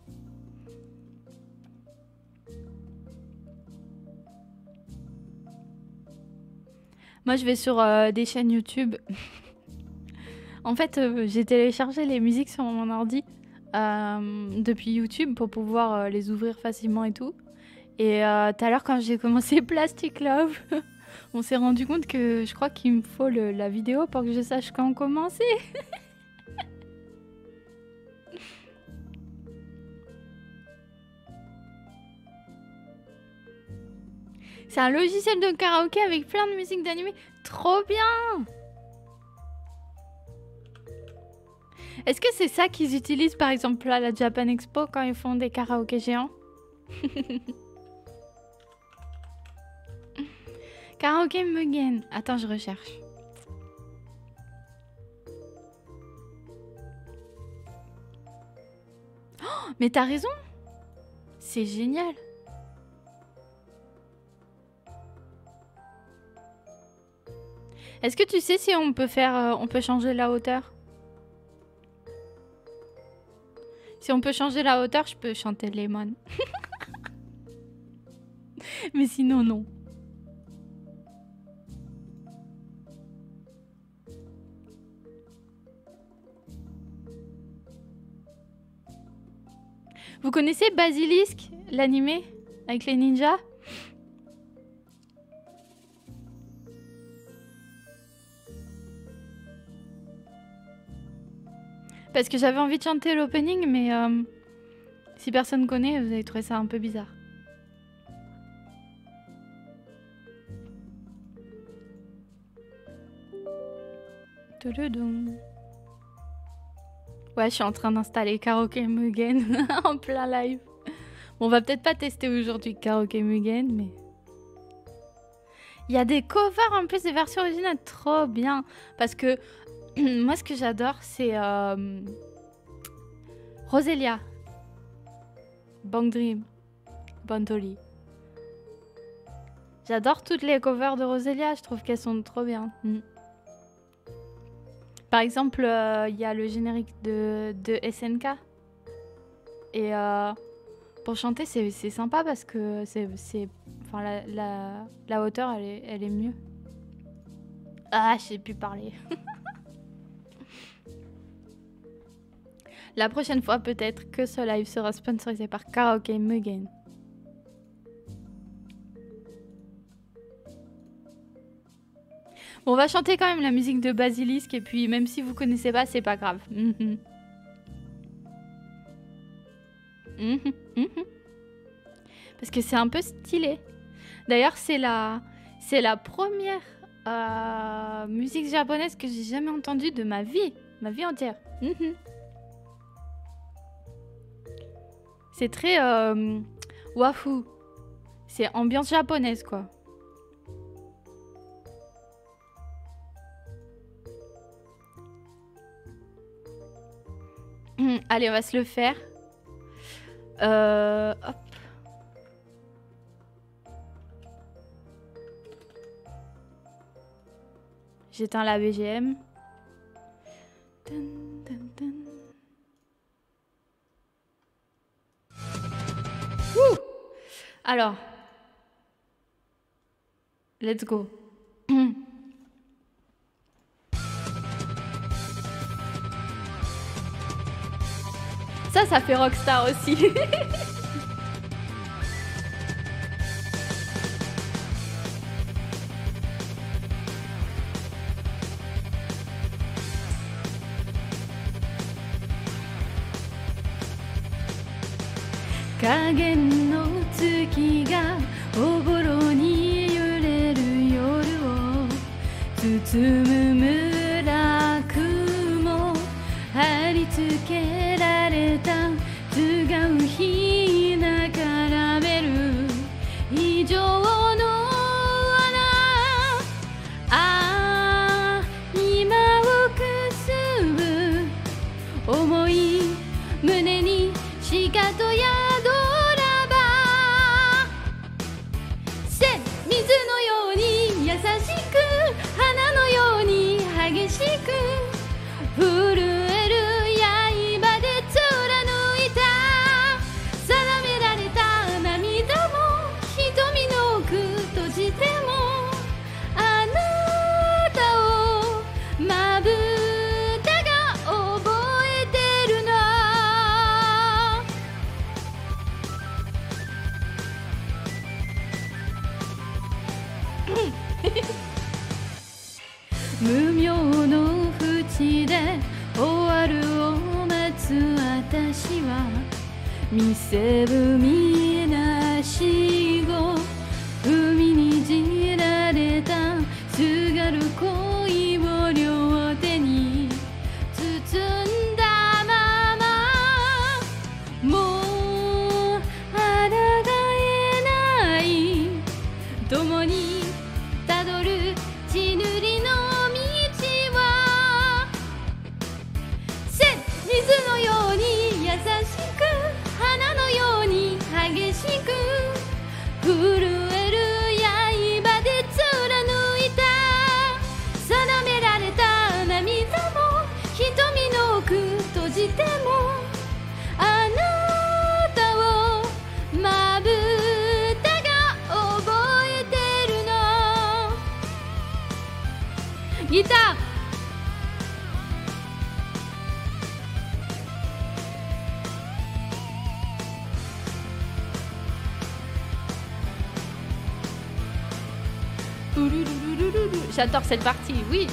Moi, je vais sur des chaînes YouTube. En fait, j'ai téléchargé les musiques sur mon ordi depuis YouTube pour pouvoir les ouvrir facilement et tout. Et tout à l'heure, quand j'ai commencé Plastic Love, on s'est rendu compte que je crois qu'il me faut la vidéo pour que je sache quand commencer. C'est un logiciel de karaoké avec plein de musiques d'animé. Trop bien! Est-ce que c'est ça qu'ils utilisent par exemple à la Japan Expo quand ils font des karaokés géants? Karaoké Mugen. Attends, je recherche. Oh, mais t'as raison. C'est génial. Est-ce que tu sais si on peut faire, on peut changer la hauteur? Si on peut changer la hauteur, je peux chanter Lemon. Mais sinon, non. connaissez Basilisk, l'animé avec les ninjas? Parce que j'avais envie de chanter l'opening, mais si personne connaît, vous allez trouver ça un peu bizarre. Ouais, je suis en train d'installer Karaoke Mugen en plein live. Bon, on va peut-être pas tester aujourd'hui Karaoke Mugen, mais... Il y a des covers en plus des versions originales, trop bien. Parce que moi, ce que j'adore, c'est Roselia, Bang Dream, Bantoli. J'adore toutes les covers de Roselia, je trouve qu'elles sont trop bien. Par exemple, il y a le générique de SNK. Et pour chanter, c'est sympa parce que enfin, la hauteur, elle est mieux. Ah, je sais plus parler. La prochaine fois, peut-être que ce live sera sponsorisé par Karaoke Mugen. Bon, on va chanter quand même la musique de Basilisk et puis même si vous connaissez pas, c'est pas grave. Parce que c'est un peu stylé. D'ailleurs, c'est la première musique japonaise que j'ai jamais entendue de ma vie entière. C'est très wafu. C'est ambiance japonaise, quoi. Allez, on va se le faire. Hop. J'éteins la BGM. Ouh. Alors. Let's go. Ça fait rockstar aussi. Kagen no tsuki ga oboro ni yureru yoru o tsutsumu murakumo haritsuke rareta tsugau hina karameru ijou no wana ima wo kusubu omoi mune ni shikato yadora ba se mizu no you ni yasashiku hana no you ni hageshiku furueru yaiba de tsuranui定められた涙も瞳の奥閉じてもあなたをまぶたが覚えてるの無名の淵で終わるを待つ私は見せぶみなしご海にじられたすがる恋を両手に包んだままもう抗えない共にたどる血塗りの道はせ水のように優しく花のように激しく震える刃で貫いた定められた涙も瞳の奥閉じてもあなたをまぶたが覚えてるのギター J'adore cette partie, oui.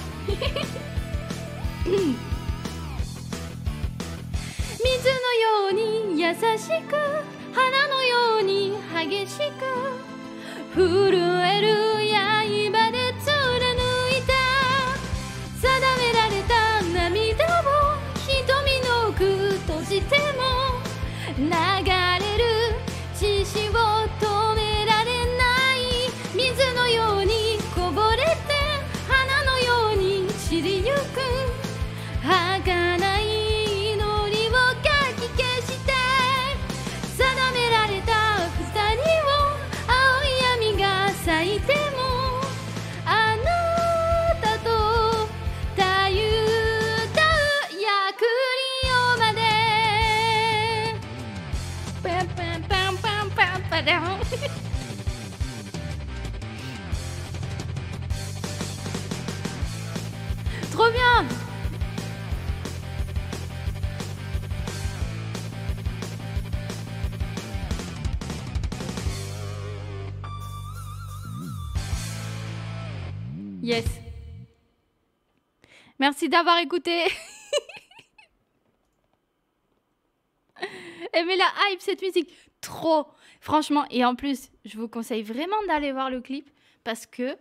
Mizu no you ni yasashiku, hana no you ni hageshiku, furueru yaiba de tsuranukita, sadamerareta namida wo hitomi no oku tojite mo, nagareru chishi wo tomerare nai, mizu no you ni koborete, hana no you ni shiri yuku, hakanai inori wo kakike shite, sadamerareta futari wo aoi yami ga saite mo, anata to tayutau yakurio made. Pam, pam, pam, pam, pam, padam. Trop bien. Yes. Merci d'avoir écouté. Aimez la hype, cette musique. Trop. Franchement. Et en plus, je vous conseille vraiment d'aller voir le clip. Parce que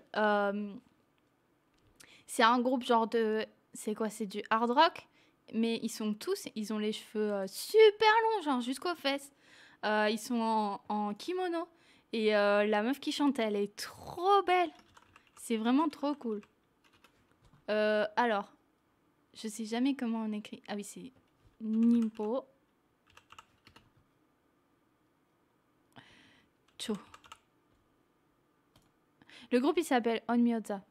c'est un groupe genre de... C'est quoi? C'est du hard rock. Mais ils sont tous... Ils ont les cheveux super longs, genre jusqu'aux fesses. Ils sont en kimono. Et la meuf qui chante, elle est trop belle. C'est vraiment trop cool. Alors, je sais jamais comment on écrit. Ah oui, c'est Nimpo. Cho. Le groupe, il s'appelle Onmyoza.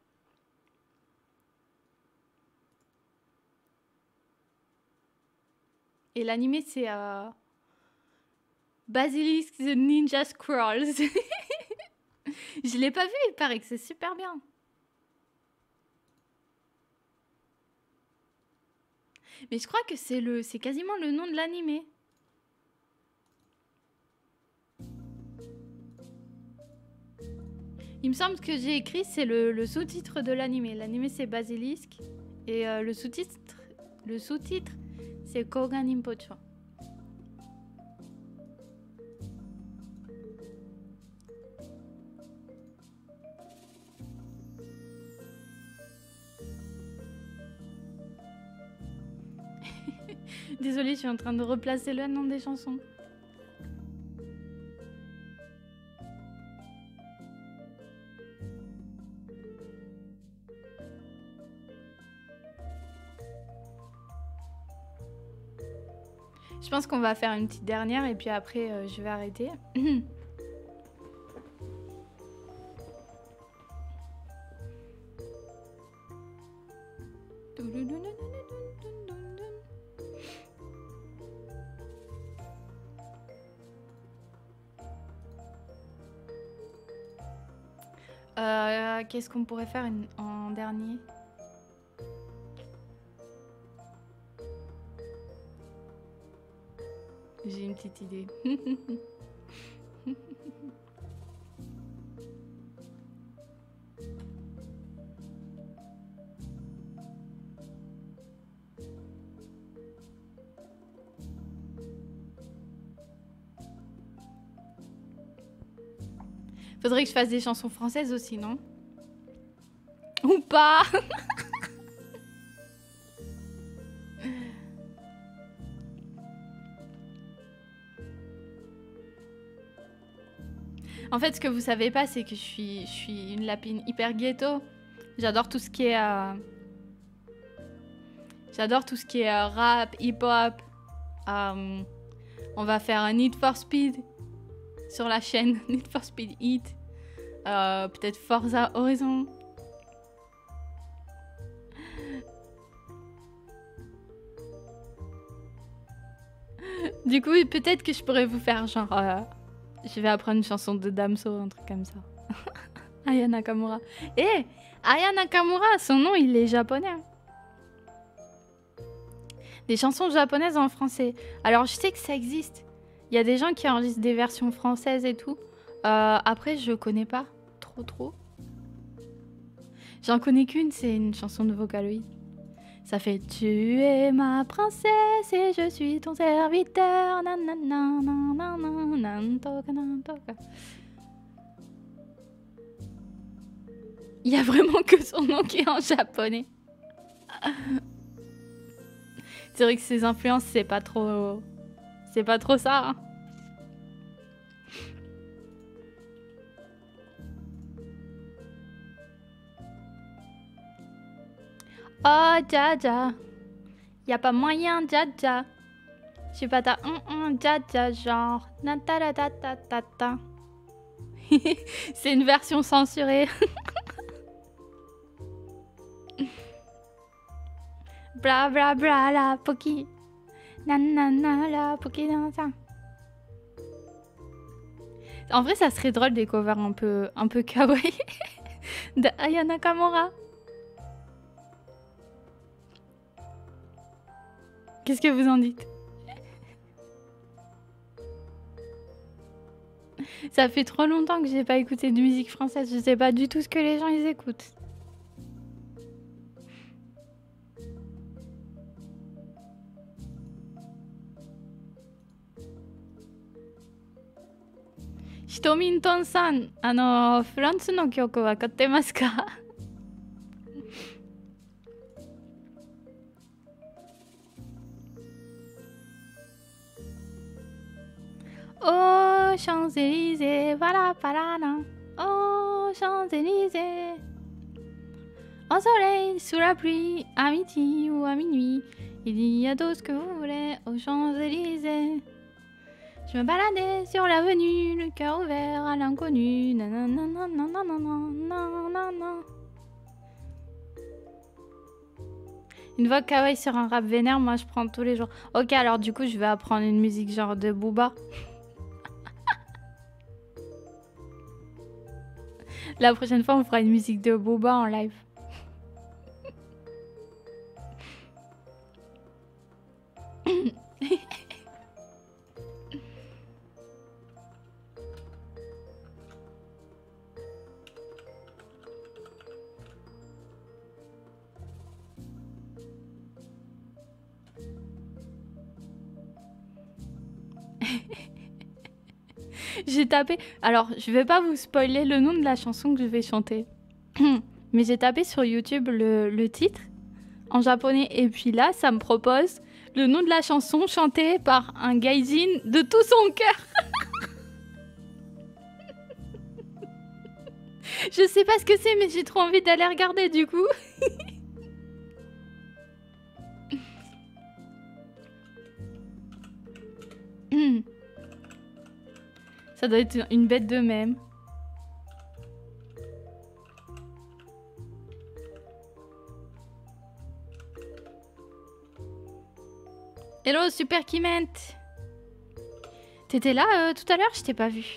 Et l'animé, c'est Basilisk the Ninja Scrolls. Je l'ai pas vu, il paraît que c'est super bien. Mais je crois que c'est quasiment le nom de l'animé. Il me semble que j'ai écrit, c'est le sous-titre de l'animé. L'animé, c'est Basilisk. Et le sous-titre, c'est Koga Nimpocho. Désolée, je suis en train de replacer le nom des chansons. Je pense qu'on va faire une petite dernière et puis après je vais arrêter. Qu'est-ce qu'on pourrait faire en dernier? J'ai une petite idée. Faudrait que je fasse des chansons françaises aussi, non? Ou pas? En fait, ce que vous savez pas, c'est que je suis une lapine hyper ghetto. J'adore tout ce qui est... J'adore tout ce qui est rap, hip-hop. On va faire un Need for Speed sur la chaîne. Need for Speed Heat. Peut-être Forza Horizon. Du coup, peut-être que je pourrais vous faire genre... je vais apprendre une chanson de Damso, un truc comme ça. Aya Nakamura. Eh, Aya Nakamura, son nom, il est japonais. Des chansons japonaises en français. Alors, je sais que ça existe. Il y a des gens qui enregistrent des versions françaises et tout. Après, je connais pas trop. J'en connais qu'une, c'est une chanson de Vocaloid. Ça fait tu es ma princesse et je suis ton serviteur. Nanana, nanana, nantoka, nantoka. Il y a vraiment que son nom qui est en japonais. C'est vrai que ses influences, c'est pas trop ça. Hein. Oh, Jaja. Y a pas moyen, Jaja. Je suis pas ta Jaja, genre. Nataratatata. C'est une version censurée. Bla bla bla la Poki. Nanana la Poki dans ça. En vrai, ça serait drôle des covers un peu kawaii de Aya Nakamura. Qu'est-ce que vous en dites? Ça fait trop longtemps que j'ai pas écouté de musique française. Je sais pas du tout ce que les gens ils écoutent. Hitominton-san, フランスの曲わかってますか? Oh, Champs-Élysées, voilà, parana. Oh, Champs-Élysées. Au soleil, sous la pluie, à midi ou à minuit, il y a tout ce que vous voulez aux Champs-Élysées. Je me baladais sur l'avenue, le cœur ouvert à l'inconnu. Une voix kawaii sur un rap vénère, moi je prends tous les jours. Ok, alors du coup, je vais apprendre une musique genre de Booba. La prochaine fois, on fera une musique de Booba en live. J'ai tapé... Alors, je vais pas vous spoiler le nom de la chanson que je vais chanter. Mais j'ai tapé sur YouTube le titre en japonais. Et puis là, ça me propose le nom de la chanson chantée par un gaijin de tout son cœur. Je sais pas ce que c'est, mais j'ai trop envie d'aller regarder du coup. Ça doit être une bête de même. Hello Super Kiment. T'étais là tout à l'heure? Je t'ai pas vu.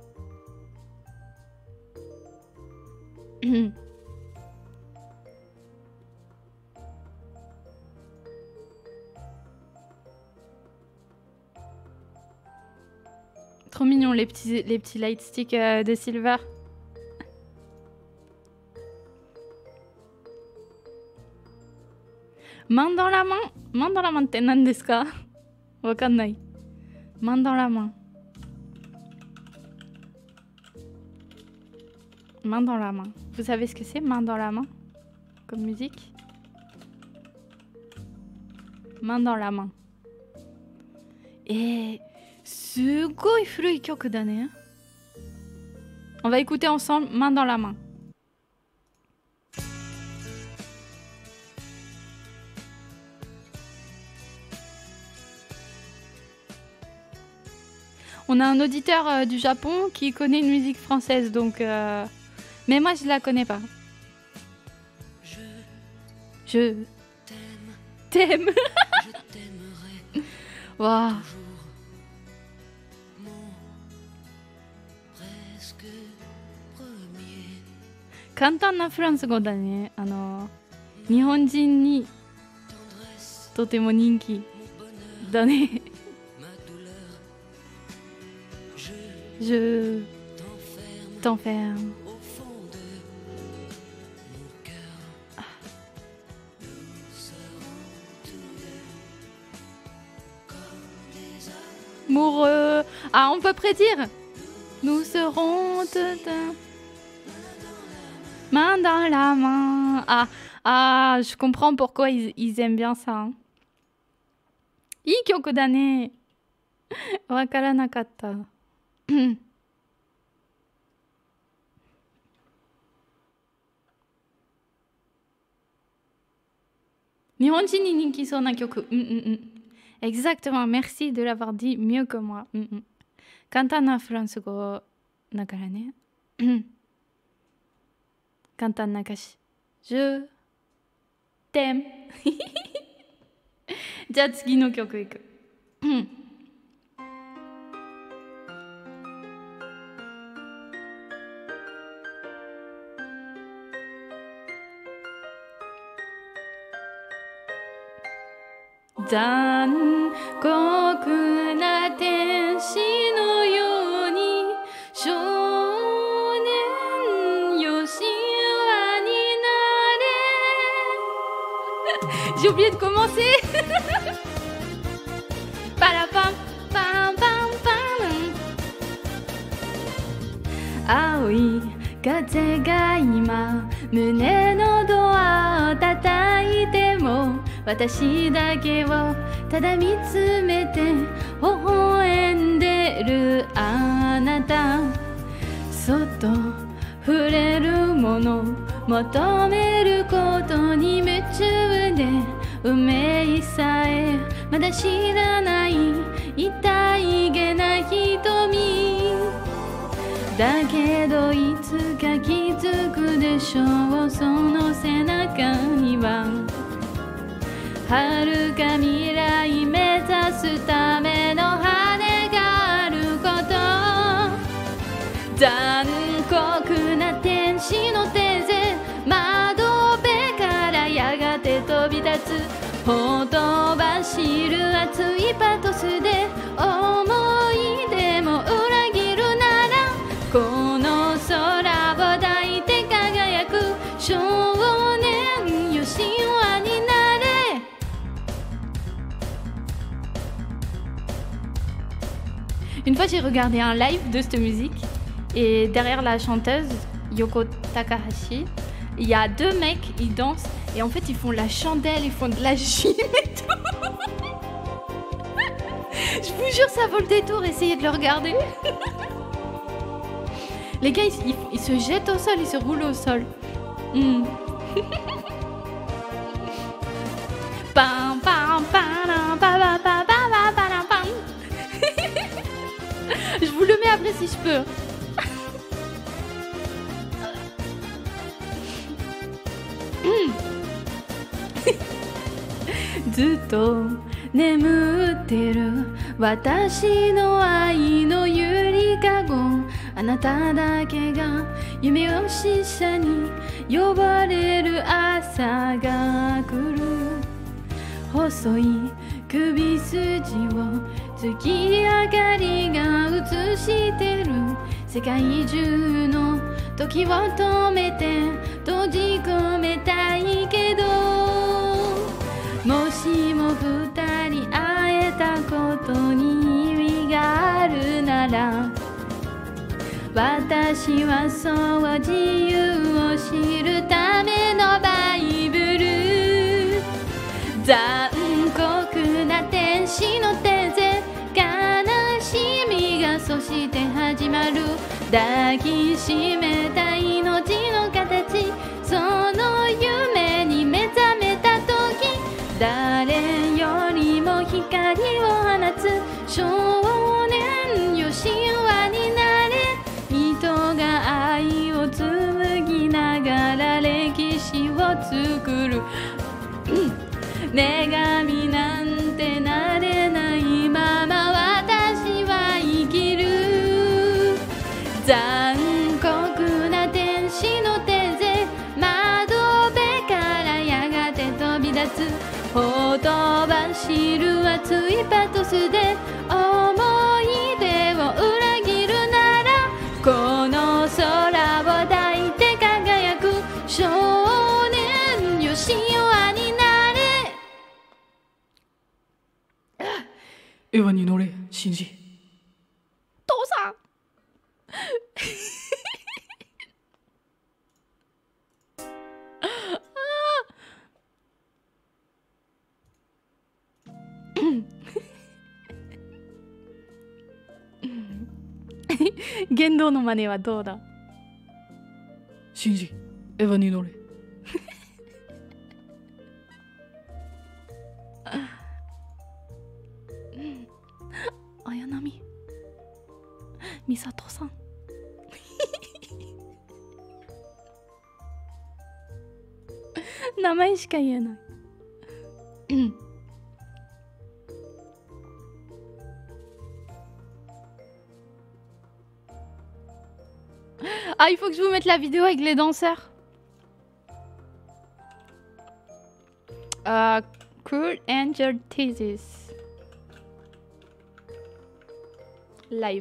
Trop mignon les petits light sticks de Silver. Main dans la main. Main dans la main, t'es nan desu ka? Wakannai. Main dans la main. Main dans la main. Vous savez ce que c'est, main dans la main? Comme musique? Main dans la main. Et... sugoi furui kyoku da ne. On va écouter ensemble Main dans la main. On a un auditeur du Japon qui connaît une musique française, donc... Mais moi, je la connais pas. Je t'aime. Waouh. Kantan na France語だね。日本人にとても人気だね。Je t'enferme Amoureux. Ah, on peut prédire. Nous serons main dans la main. Ah, je comprends pourquoi ils aiment bien ça. Hein. いい曲だね。わからなかった。日本人に人気そうな曲。Exactement, merci de l'avoir dit mieux que moi. 簡単なフランス語だからね。簡単な歌詞。Je t'aime. じゃあ次の曲いく。残酷な天使のように少年よ神話になれJ'ai oublié de commencer Parapam pam pam pam 青い風が今胸のドアを叩いても私だけをただ見つめて微笑んでるあなたそっと触れるもの求めることに夢中で運命さえまだ知らない痛いげな瞳だけどいつか気づくでしょうその背中には遥か未来目指すための羽があること残酷な天使の手で窓辺からやがて飛び立つほとばしる熱いパトスで思い出も裏切るならこの空を抱いて輝く少年よ神話になれUne fois, j'ai regardé un live de cette musique et derrière la chanteuse Yoko Takahashi, il y a deux mecs, ils dansent et en fait, ils font la chandelle, ils font de la gym et tout. Je vous jure, ça vaut le détour, essayez de le regarder. Les gars, ils se jettent au sol, ils se roulent au sol. Pam, pam, pam, pam, pam, pam, pam, pam, pam. Je vous le mets après si je peux. Zuto 眠ってる私の愛のゆりかごあなただけが夢を死者に呼ばれる朝が来る細い首筋を月明かりが映してる世界中の時を止めて閉じ込めたいけどもしも二人会えたことに意味があるなら私はそう自由を知るためのバイブル残酷な天使の手で悲しみがそして始まる抱きしめた命の形その夢に目覚めた時誰よりも光を放つ少年よ神話になれ人が愛を紡ぎながら歴史を作る女神なんてなれないまま私は生きる残酷な天使の手で窓辺からやがて飛び出すほとばしる熱いパトスで思い出を裏切るならこの空を抱いて輝く少年よ神話になれエヴァに乗れ、シンジ。 父さん言動の真似はどうだ。 シンジ、エヴァに乗れ。 綾波美里さん名前しか言えないAh, il faut que je vous mette la vidéo avec les danseurs. Cool Angel Thesis. Live.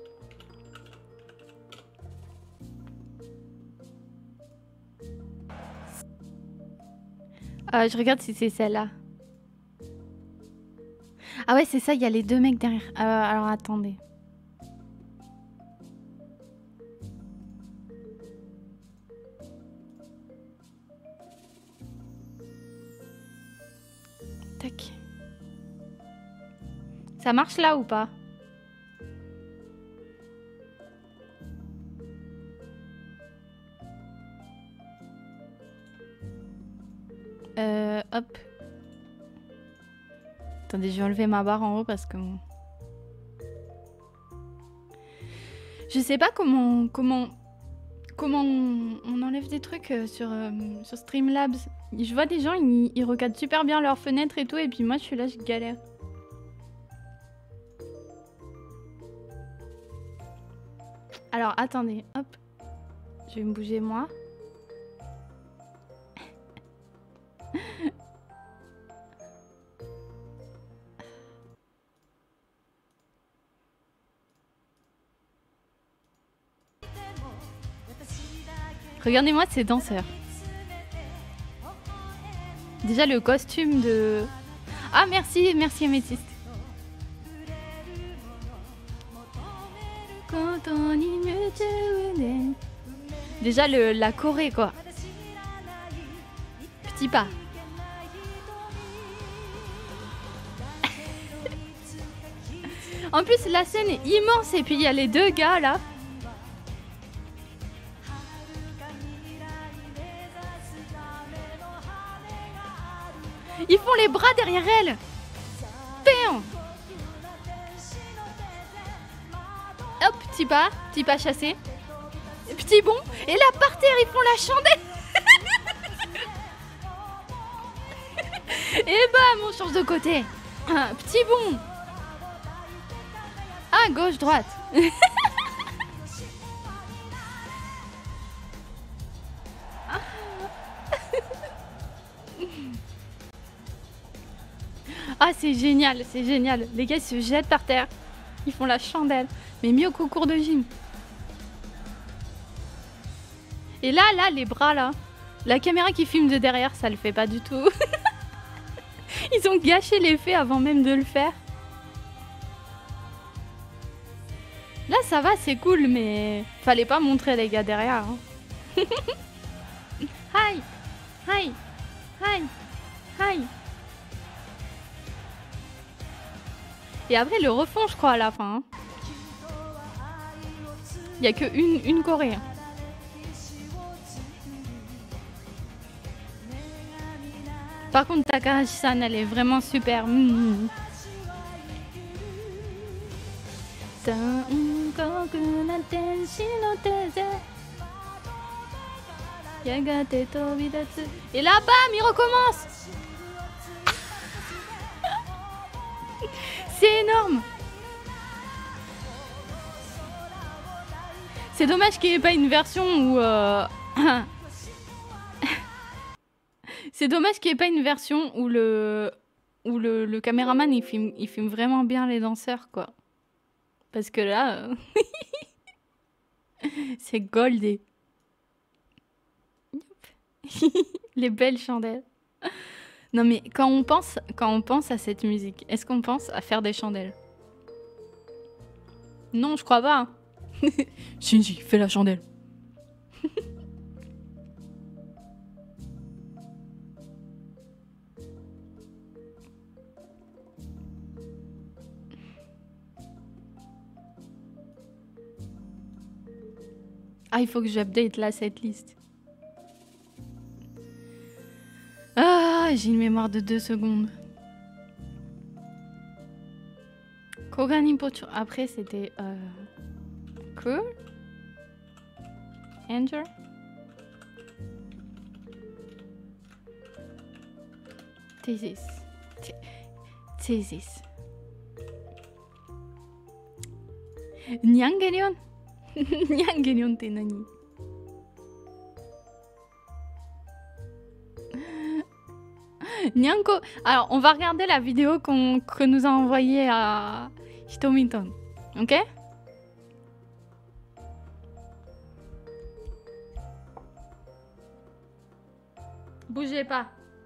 Je regarde si c'est celle-là. Ah ouais, c'est ça, il y a les deux mecs derrière. Alors attendez. Tac. Ça marche là ou pas? Hop. Attendez, je vais enlever ma barre en haut parce que... Je sais pas comment on enlève des trucs sur Streamlabs. Je vois des gens, ils regardent super bien leurs fenêtres et tout, et puis moi je suis là, je galère. Alors attendez, hop. Je vais me bouger moi. Regardez-moi ces danseurs. Déjà le costume de... Ah merci, merci Améthyste. Déjà la Corée quoi. Petit pas. En plus la scène est immense et puis il y a les deux gars là. Ils font les bras derrière elle. Péon. Hop, petit pas chassé. Petit bond. Et là par terre ils font la chandelle. Et bam, on change de côté. Petit bond. Ah, gauche, droite. Ah, c'est génial, c'est génial. Les gars, ils se jettent par terre. Ils font la chandelle. Mais mieux qu'au cours de gym. Et là, les bras, là. La caméra qui filme de derrière, ça le fait pas du tout. Ils ont gâché l'effet avant même de le faire. Là, ça va, c'est cool, mais... Fallait pas montrer les gars derrière. Hein. Hi. Hi. Hi. Hi. Et après, ils le refont, je crois, à la fin. Il n'y a que une Corée. Par contre, Takahashi-san, elle est vraiment super. Et là, bam, il recommence. C'est énorme. C'est dommage qu'il n'y ait pas une version où... C'est dommage qu'il n'y ait pas une version où le caméraman il filme vraiment bien les danseurs, quoi. Parce que là... c'est goldé. Les belles chandelles. Non mais quand on pense à cette musique, est-ce qu'on pense à faire des chandelles? Non, je crois pas. Shinji, fais la chandelle. Ah, il faut que j'update là cette liste. Ah, j'ai une mémoire de 2 secondes. Kogani Pocho. Après, c'était Cool. Anger. Thesis. Thesis. Nyangelion. Nyangelion, t'es nani? Nyanko. Alors, on va regarder la vidéo que nous a envoyée à Hitomiton. Ok? Bougez pas.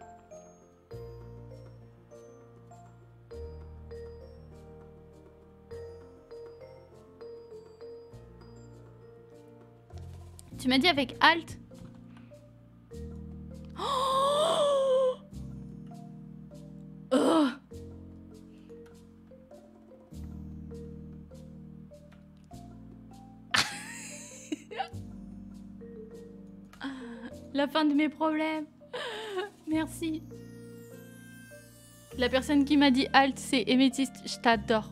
Tu m'as dit avec Alt? Oh, oh. La fin de mes problèmes. Merci. La personne qui m'a dit Alt, c'est Émétiste. Je t'adore.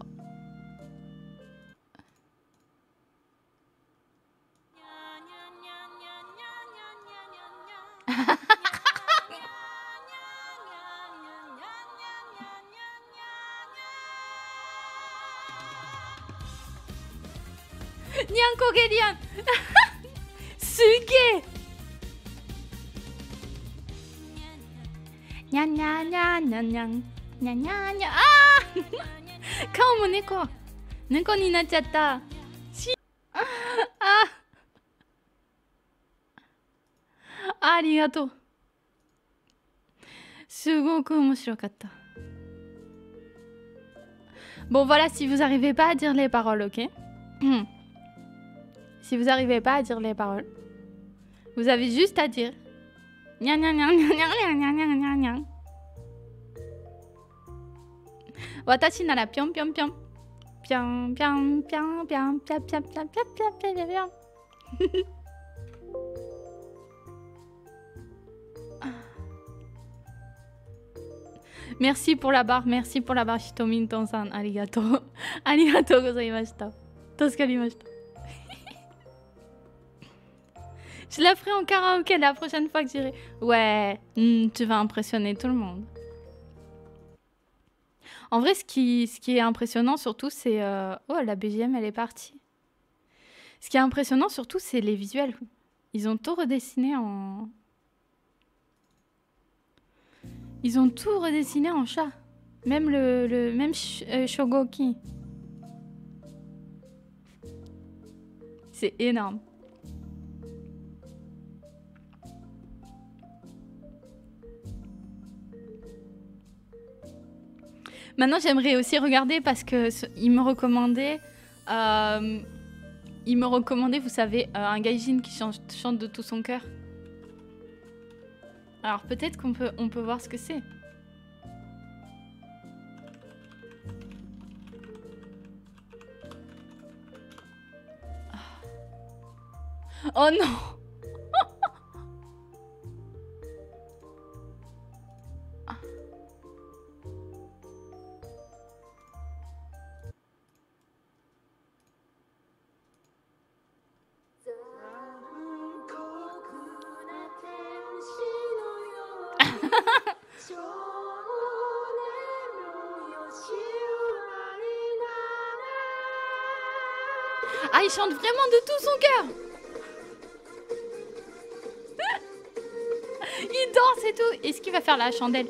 Nyanko Gelian. Suge. Nya nya nya nya nya nya nya nya. Ah. Kao mo neko. Neko ni nachatta. Ah. Arigato. Sugoku omoshirokata. Bon voilà, si vous n'arrivez pas à dire les paroles, ok? Si vous n'arrivez pas à dire les paroles, vous avez juste à dire Nya nya nya nya nya nya nya nya nya. Watashi nara pion pion pion. Pion pion pion pion pion pion pion pion pion pion. Merci pour la barre, Hitomin-san, arigato. Arigato gozaimashita. Toskarimashita. Je la ferai en karaoké la prochaine fois que j'irai. Ouais, tu vas impressionner tout le monde. En vrai, ce qui est impressionnant surtout, c'est... Oh, la BGM, elle est partie. Ce qui est impressionnant surtout, c'est les visuels. Ils ont tout redessiné en... Ils ont tout redessiné en chat. Même même Shogoki. C'est énorme. Maintenant, j'aimerais aussi regarder parce que il me recommandait, vous savez, un gaijin qui chante de tout son cœur. Alors peut-être qu'on peut voir ce que c'est. Oh non. Ah, il chante vraiment de tout son cœur. Il danse et tout. Est-ce qu'il va faire la chandelle?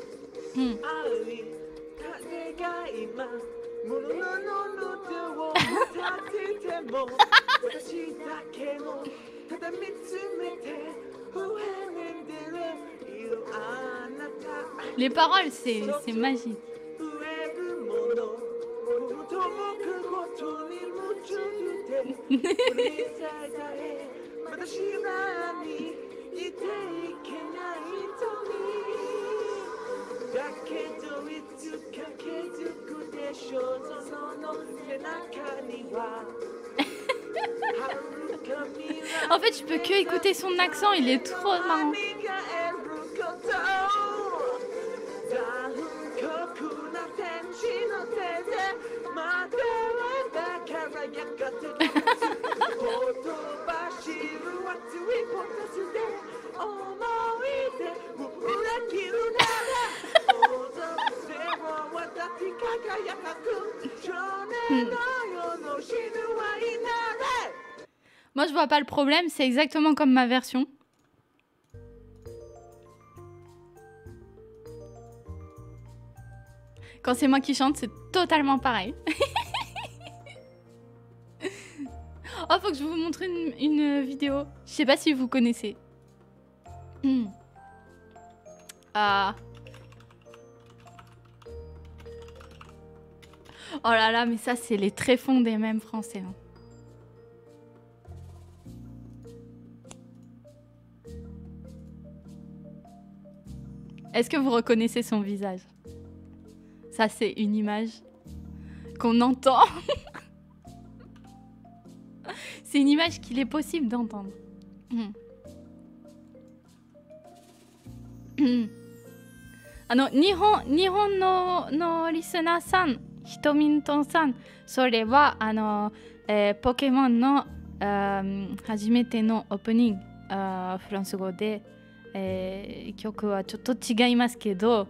Les paroles, c'est magique. En fait, je peux que écouter son accent, il est trop marrant. Moi, je vois pas le problème, c'est exactement comme ma version. Quand c'est moi qui chante, c'est totalement pareil. Oh, faut que je vous montre une vidéo. Je sais pas si vous connaissez. Ah. Oh là là, mais ça, c'est les tréfonds des mèmes français. Hein. Est-ce que vous reconnaissez son visage? Ça, c'est une image qu'on entend. C'est une image qu'il est possible d'entendre. Ah non, Nihon no listener さん、ひとみんとんさん、それはポケモンの初めてのオープニング、フランス語で、曲はちょっと違いますけど、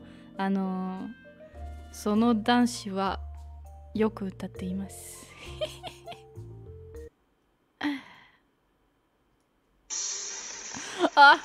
その男子はよく歌っています。Ah.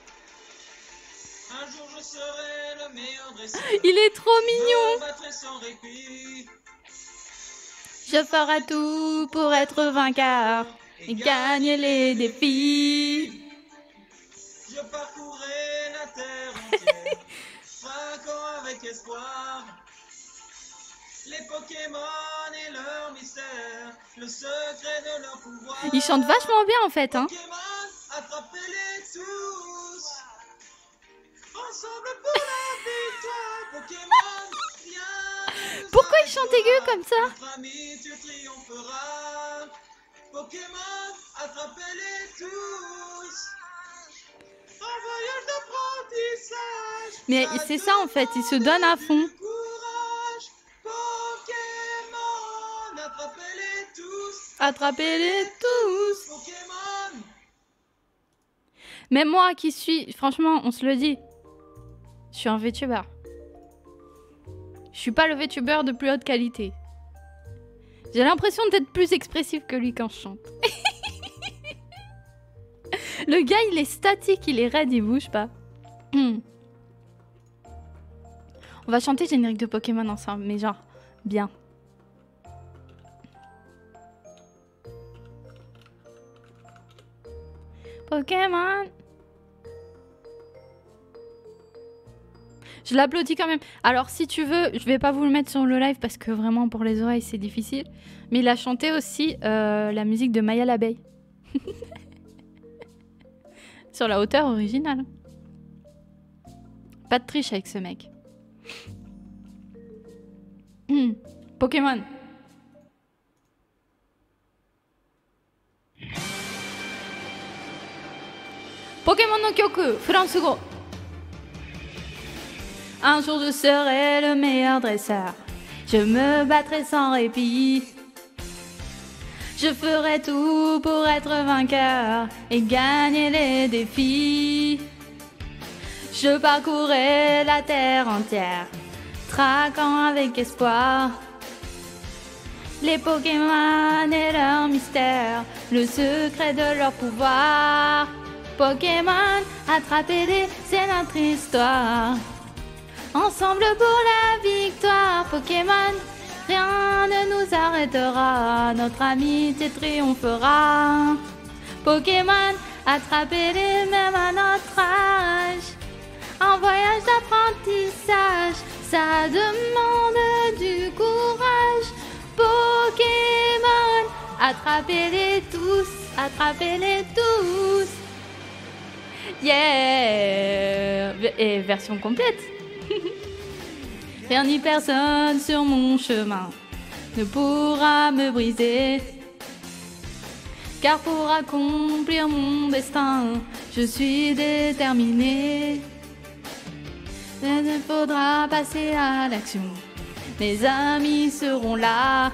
Un jour je serai le meilleur dresseur. Il est trop mignon. Je me battrai sans répit. Je ferai tout pour être vainqueur et gagner les défis. Je parcourrai la terre entière, traquant avec espoir les Pokémon et leur mystère, le secret de leur pouvoir. Il chante vachement bien en fait, hein. Pokémon, attrapez-les tous. Ensemble pour la victoire, Pokémon, rien. Pourquoi il chante aigu comme ça? Notre ami, tu triompheras. Pokémon, attrapez-les tous. Un voyage d'apprentissage. Mais c'est ça en fait, il se donne à fond. Courage, Pokémon, attrapez-les tous. Attrapez-les tous. Pokémon. Même moi qui suis, franchement, on se le dit, je suis un VTuber. Je suis pas le VTuber de plus haute qualité. J'ai l'impression d'être plus expressif que lui quand je chante. Le gars, il est statique, il est raide, il bouge pas. On va chanter générique de Pokémon ensemble, mais genre, bien. Pokémon. Je l'applaudis quand même. Alors si tu veux, je vais pas vous le mettre sur le live parce que vraiment pour les oreilles c'est difficile. Mais il a chanté aussi la musique de Maya l'abeille. Sur la hauteur originale. Pas de triche avec ce mec. Pokémon. Pokémon no Kyoku, Fransugo. Un jour je serai le meilleur dresseur. Je me battrai sans répit. Je ferai tout pour être vainqueur et gagner les défis. Je parcourrai la terre entière, traquant avec espoir les Pokémon et leur mystère, le secret de leur pouvoir. Pokémon, attrapez-les, c'est notre histoire. Ensemble pour la victoire, Pokémon, rien ne nous arrêtera, notre amitié triomphera. Pokémon, attrapez-les même à notre âge, un voyage d'apprentissage. Ça demande du courage. Pokémon, attrapez-les tous, attrapez-les tous. Yeah! Et version complète. Rien ni personne sur mon chemin ne pourra me briser. Car pour accomplir mon destin, je suis déterminée. Il faudra passer à l'action. Mes amis seront là.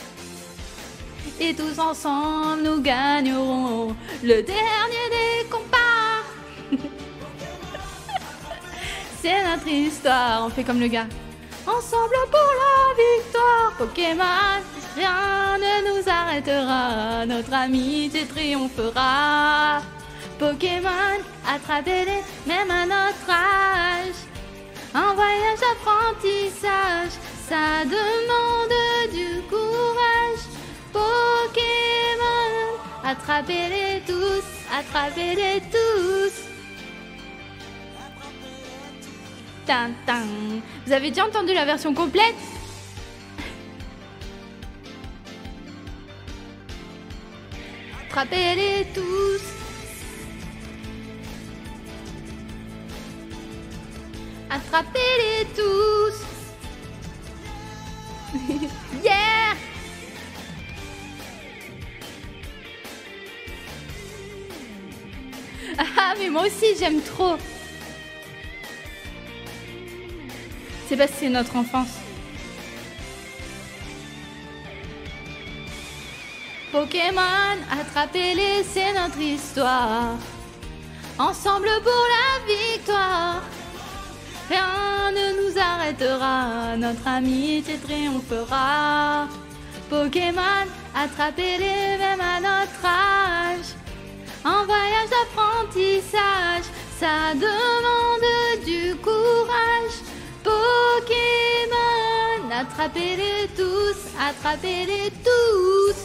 Et tous ensemble nous gagnerons le dernier des combats. C'est notre histoire, on fait comme le gars. Ensemble pour la victoire, Pokémon, rien ne nous arrêtera. Notre amitié triomphera. Pokémon, attrapez-les, même à notre âge. Un voyage d'apprentissage, ça demande du courage. Pokémon, attrapez-les tous, attrapez-les tous. Tintin. Vous avez déjà entendu la version complète? Attrapez-les tous. Attrapez-les tous. Yeah. Ah mais moi aussi j'aime trop. C'est parce que c'est notre enfance. Pokémon, attrapez-les, c'est notre histoire. Ensemble pour la victoire. Rien ne nous arrêtera, notre amitié triomphera. Pokémon, attrapez-les même à notre âge. Un voyage d'apprentissage, ça demande du courage. Pokémon, attrapez-les tous, attrapez-les tous.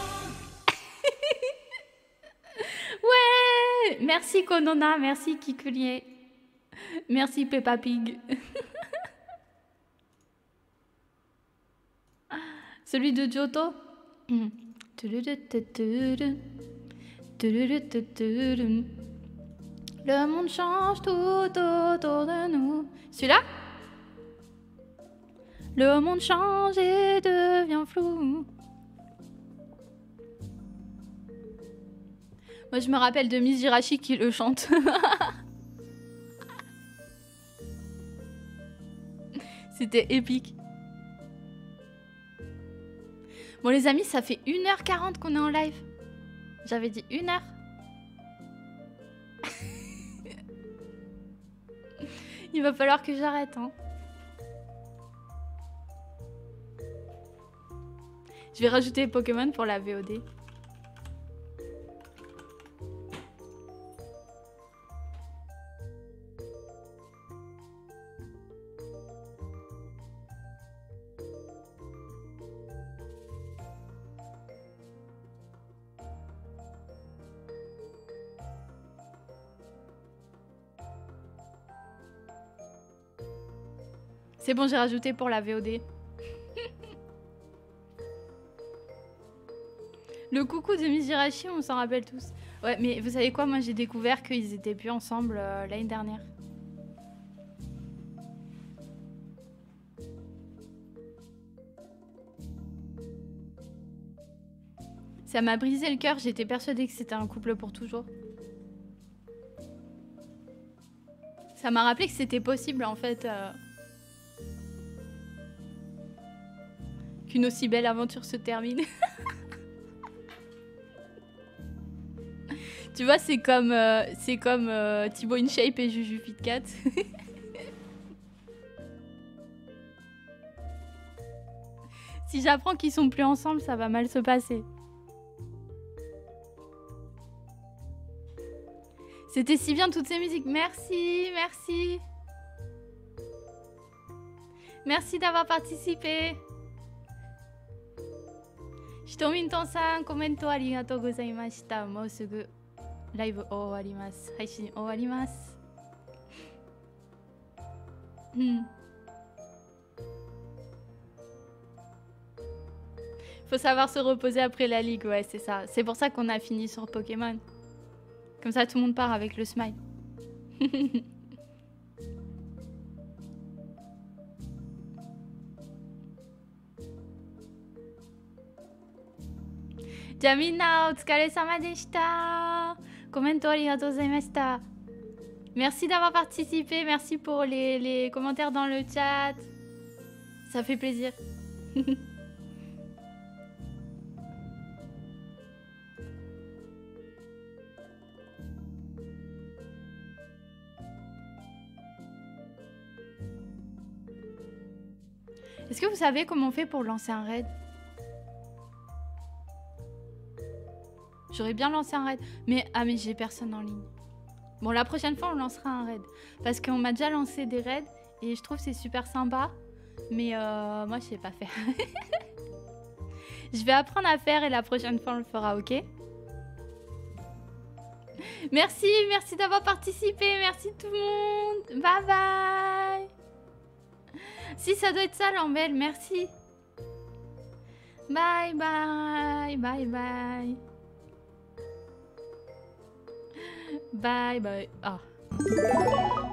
Ouais, merci Konona, merci Kikulier. Merci Peppa Pig. Celui de Johto. Le monde change tout autour de nous. Celui-là? Le monde change et devient flou. Moi, je me rappelle de Miss Jirachi qui le chante. C'était épique. Bon, les amis, ça fait 1h40 qu'on est en live. J'avais dit 1h. Il va falloir que j'arrête, hein. Je vais rajouter Pokémon pour la VOD. C'est bon, j'ai rajouté pour la VOD. Le coucou de Miss Jirachi, on s'en rappelle tous. Ouais, mais vous savez quoi, moi j'ai découvert qu'ils étaient plus ensemble l'année dernière. Ça m'a brisé le cœur, j'étais persuadée que c'était un couple pour toujours. Ça m'a rappelé que c'était possible en fait. Qu'une aussi belle aventure se termine. Tu vois, c'est comme Thibaut InShape et Juju FitCat. Si j'apprends qu'ils sont plus ensemble, ça va mal se passer. C'était si bien toutes ces musiques. Merci, merci. Merci d'avoir participé. Hitominton-san, コメントありがとうございました。もうすぐライブ終わります。配信終わります。うん。 Faut savoir se reposer après la ligue, ouais, c'est ça. C'est pour ça qu'on a fini sur Pokémon. Comme ça, tout le monde part avec le smile.じゃあみんなお疲れ様でした。コメントありがとうございました。Merci d'avoir participé, merci pour les commentaires dans le chat. Ça fait plaisir. Est-ce que vous savez comment on fait pour lancer un raid? J'aurais bien lancé un raid. Mais, ah mais j'ai personne en ligne. Bon, la prochaine fois, on lancera un raid. Parce qu'on m'a déjà lancé des raids. Et je trouve que c'est super sympa. Mais moi, je sais pas faire. Je vais apprendre à faire et la prochaine fois, on le fera, ok? Merci, merci d'avoir participé. Merci tout le monde. Bye bye. Si, ça doit être ça, Lambel. Merci. Bye bye. Bye bye. Bye bye. Ah.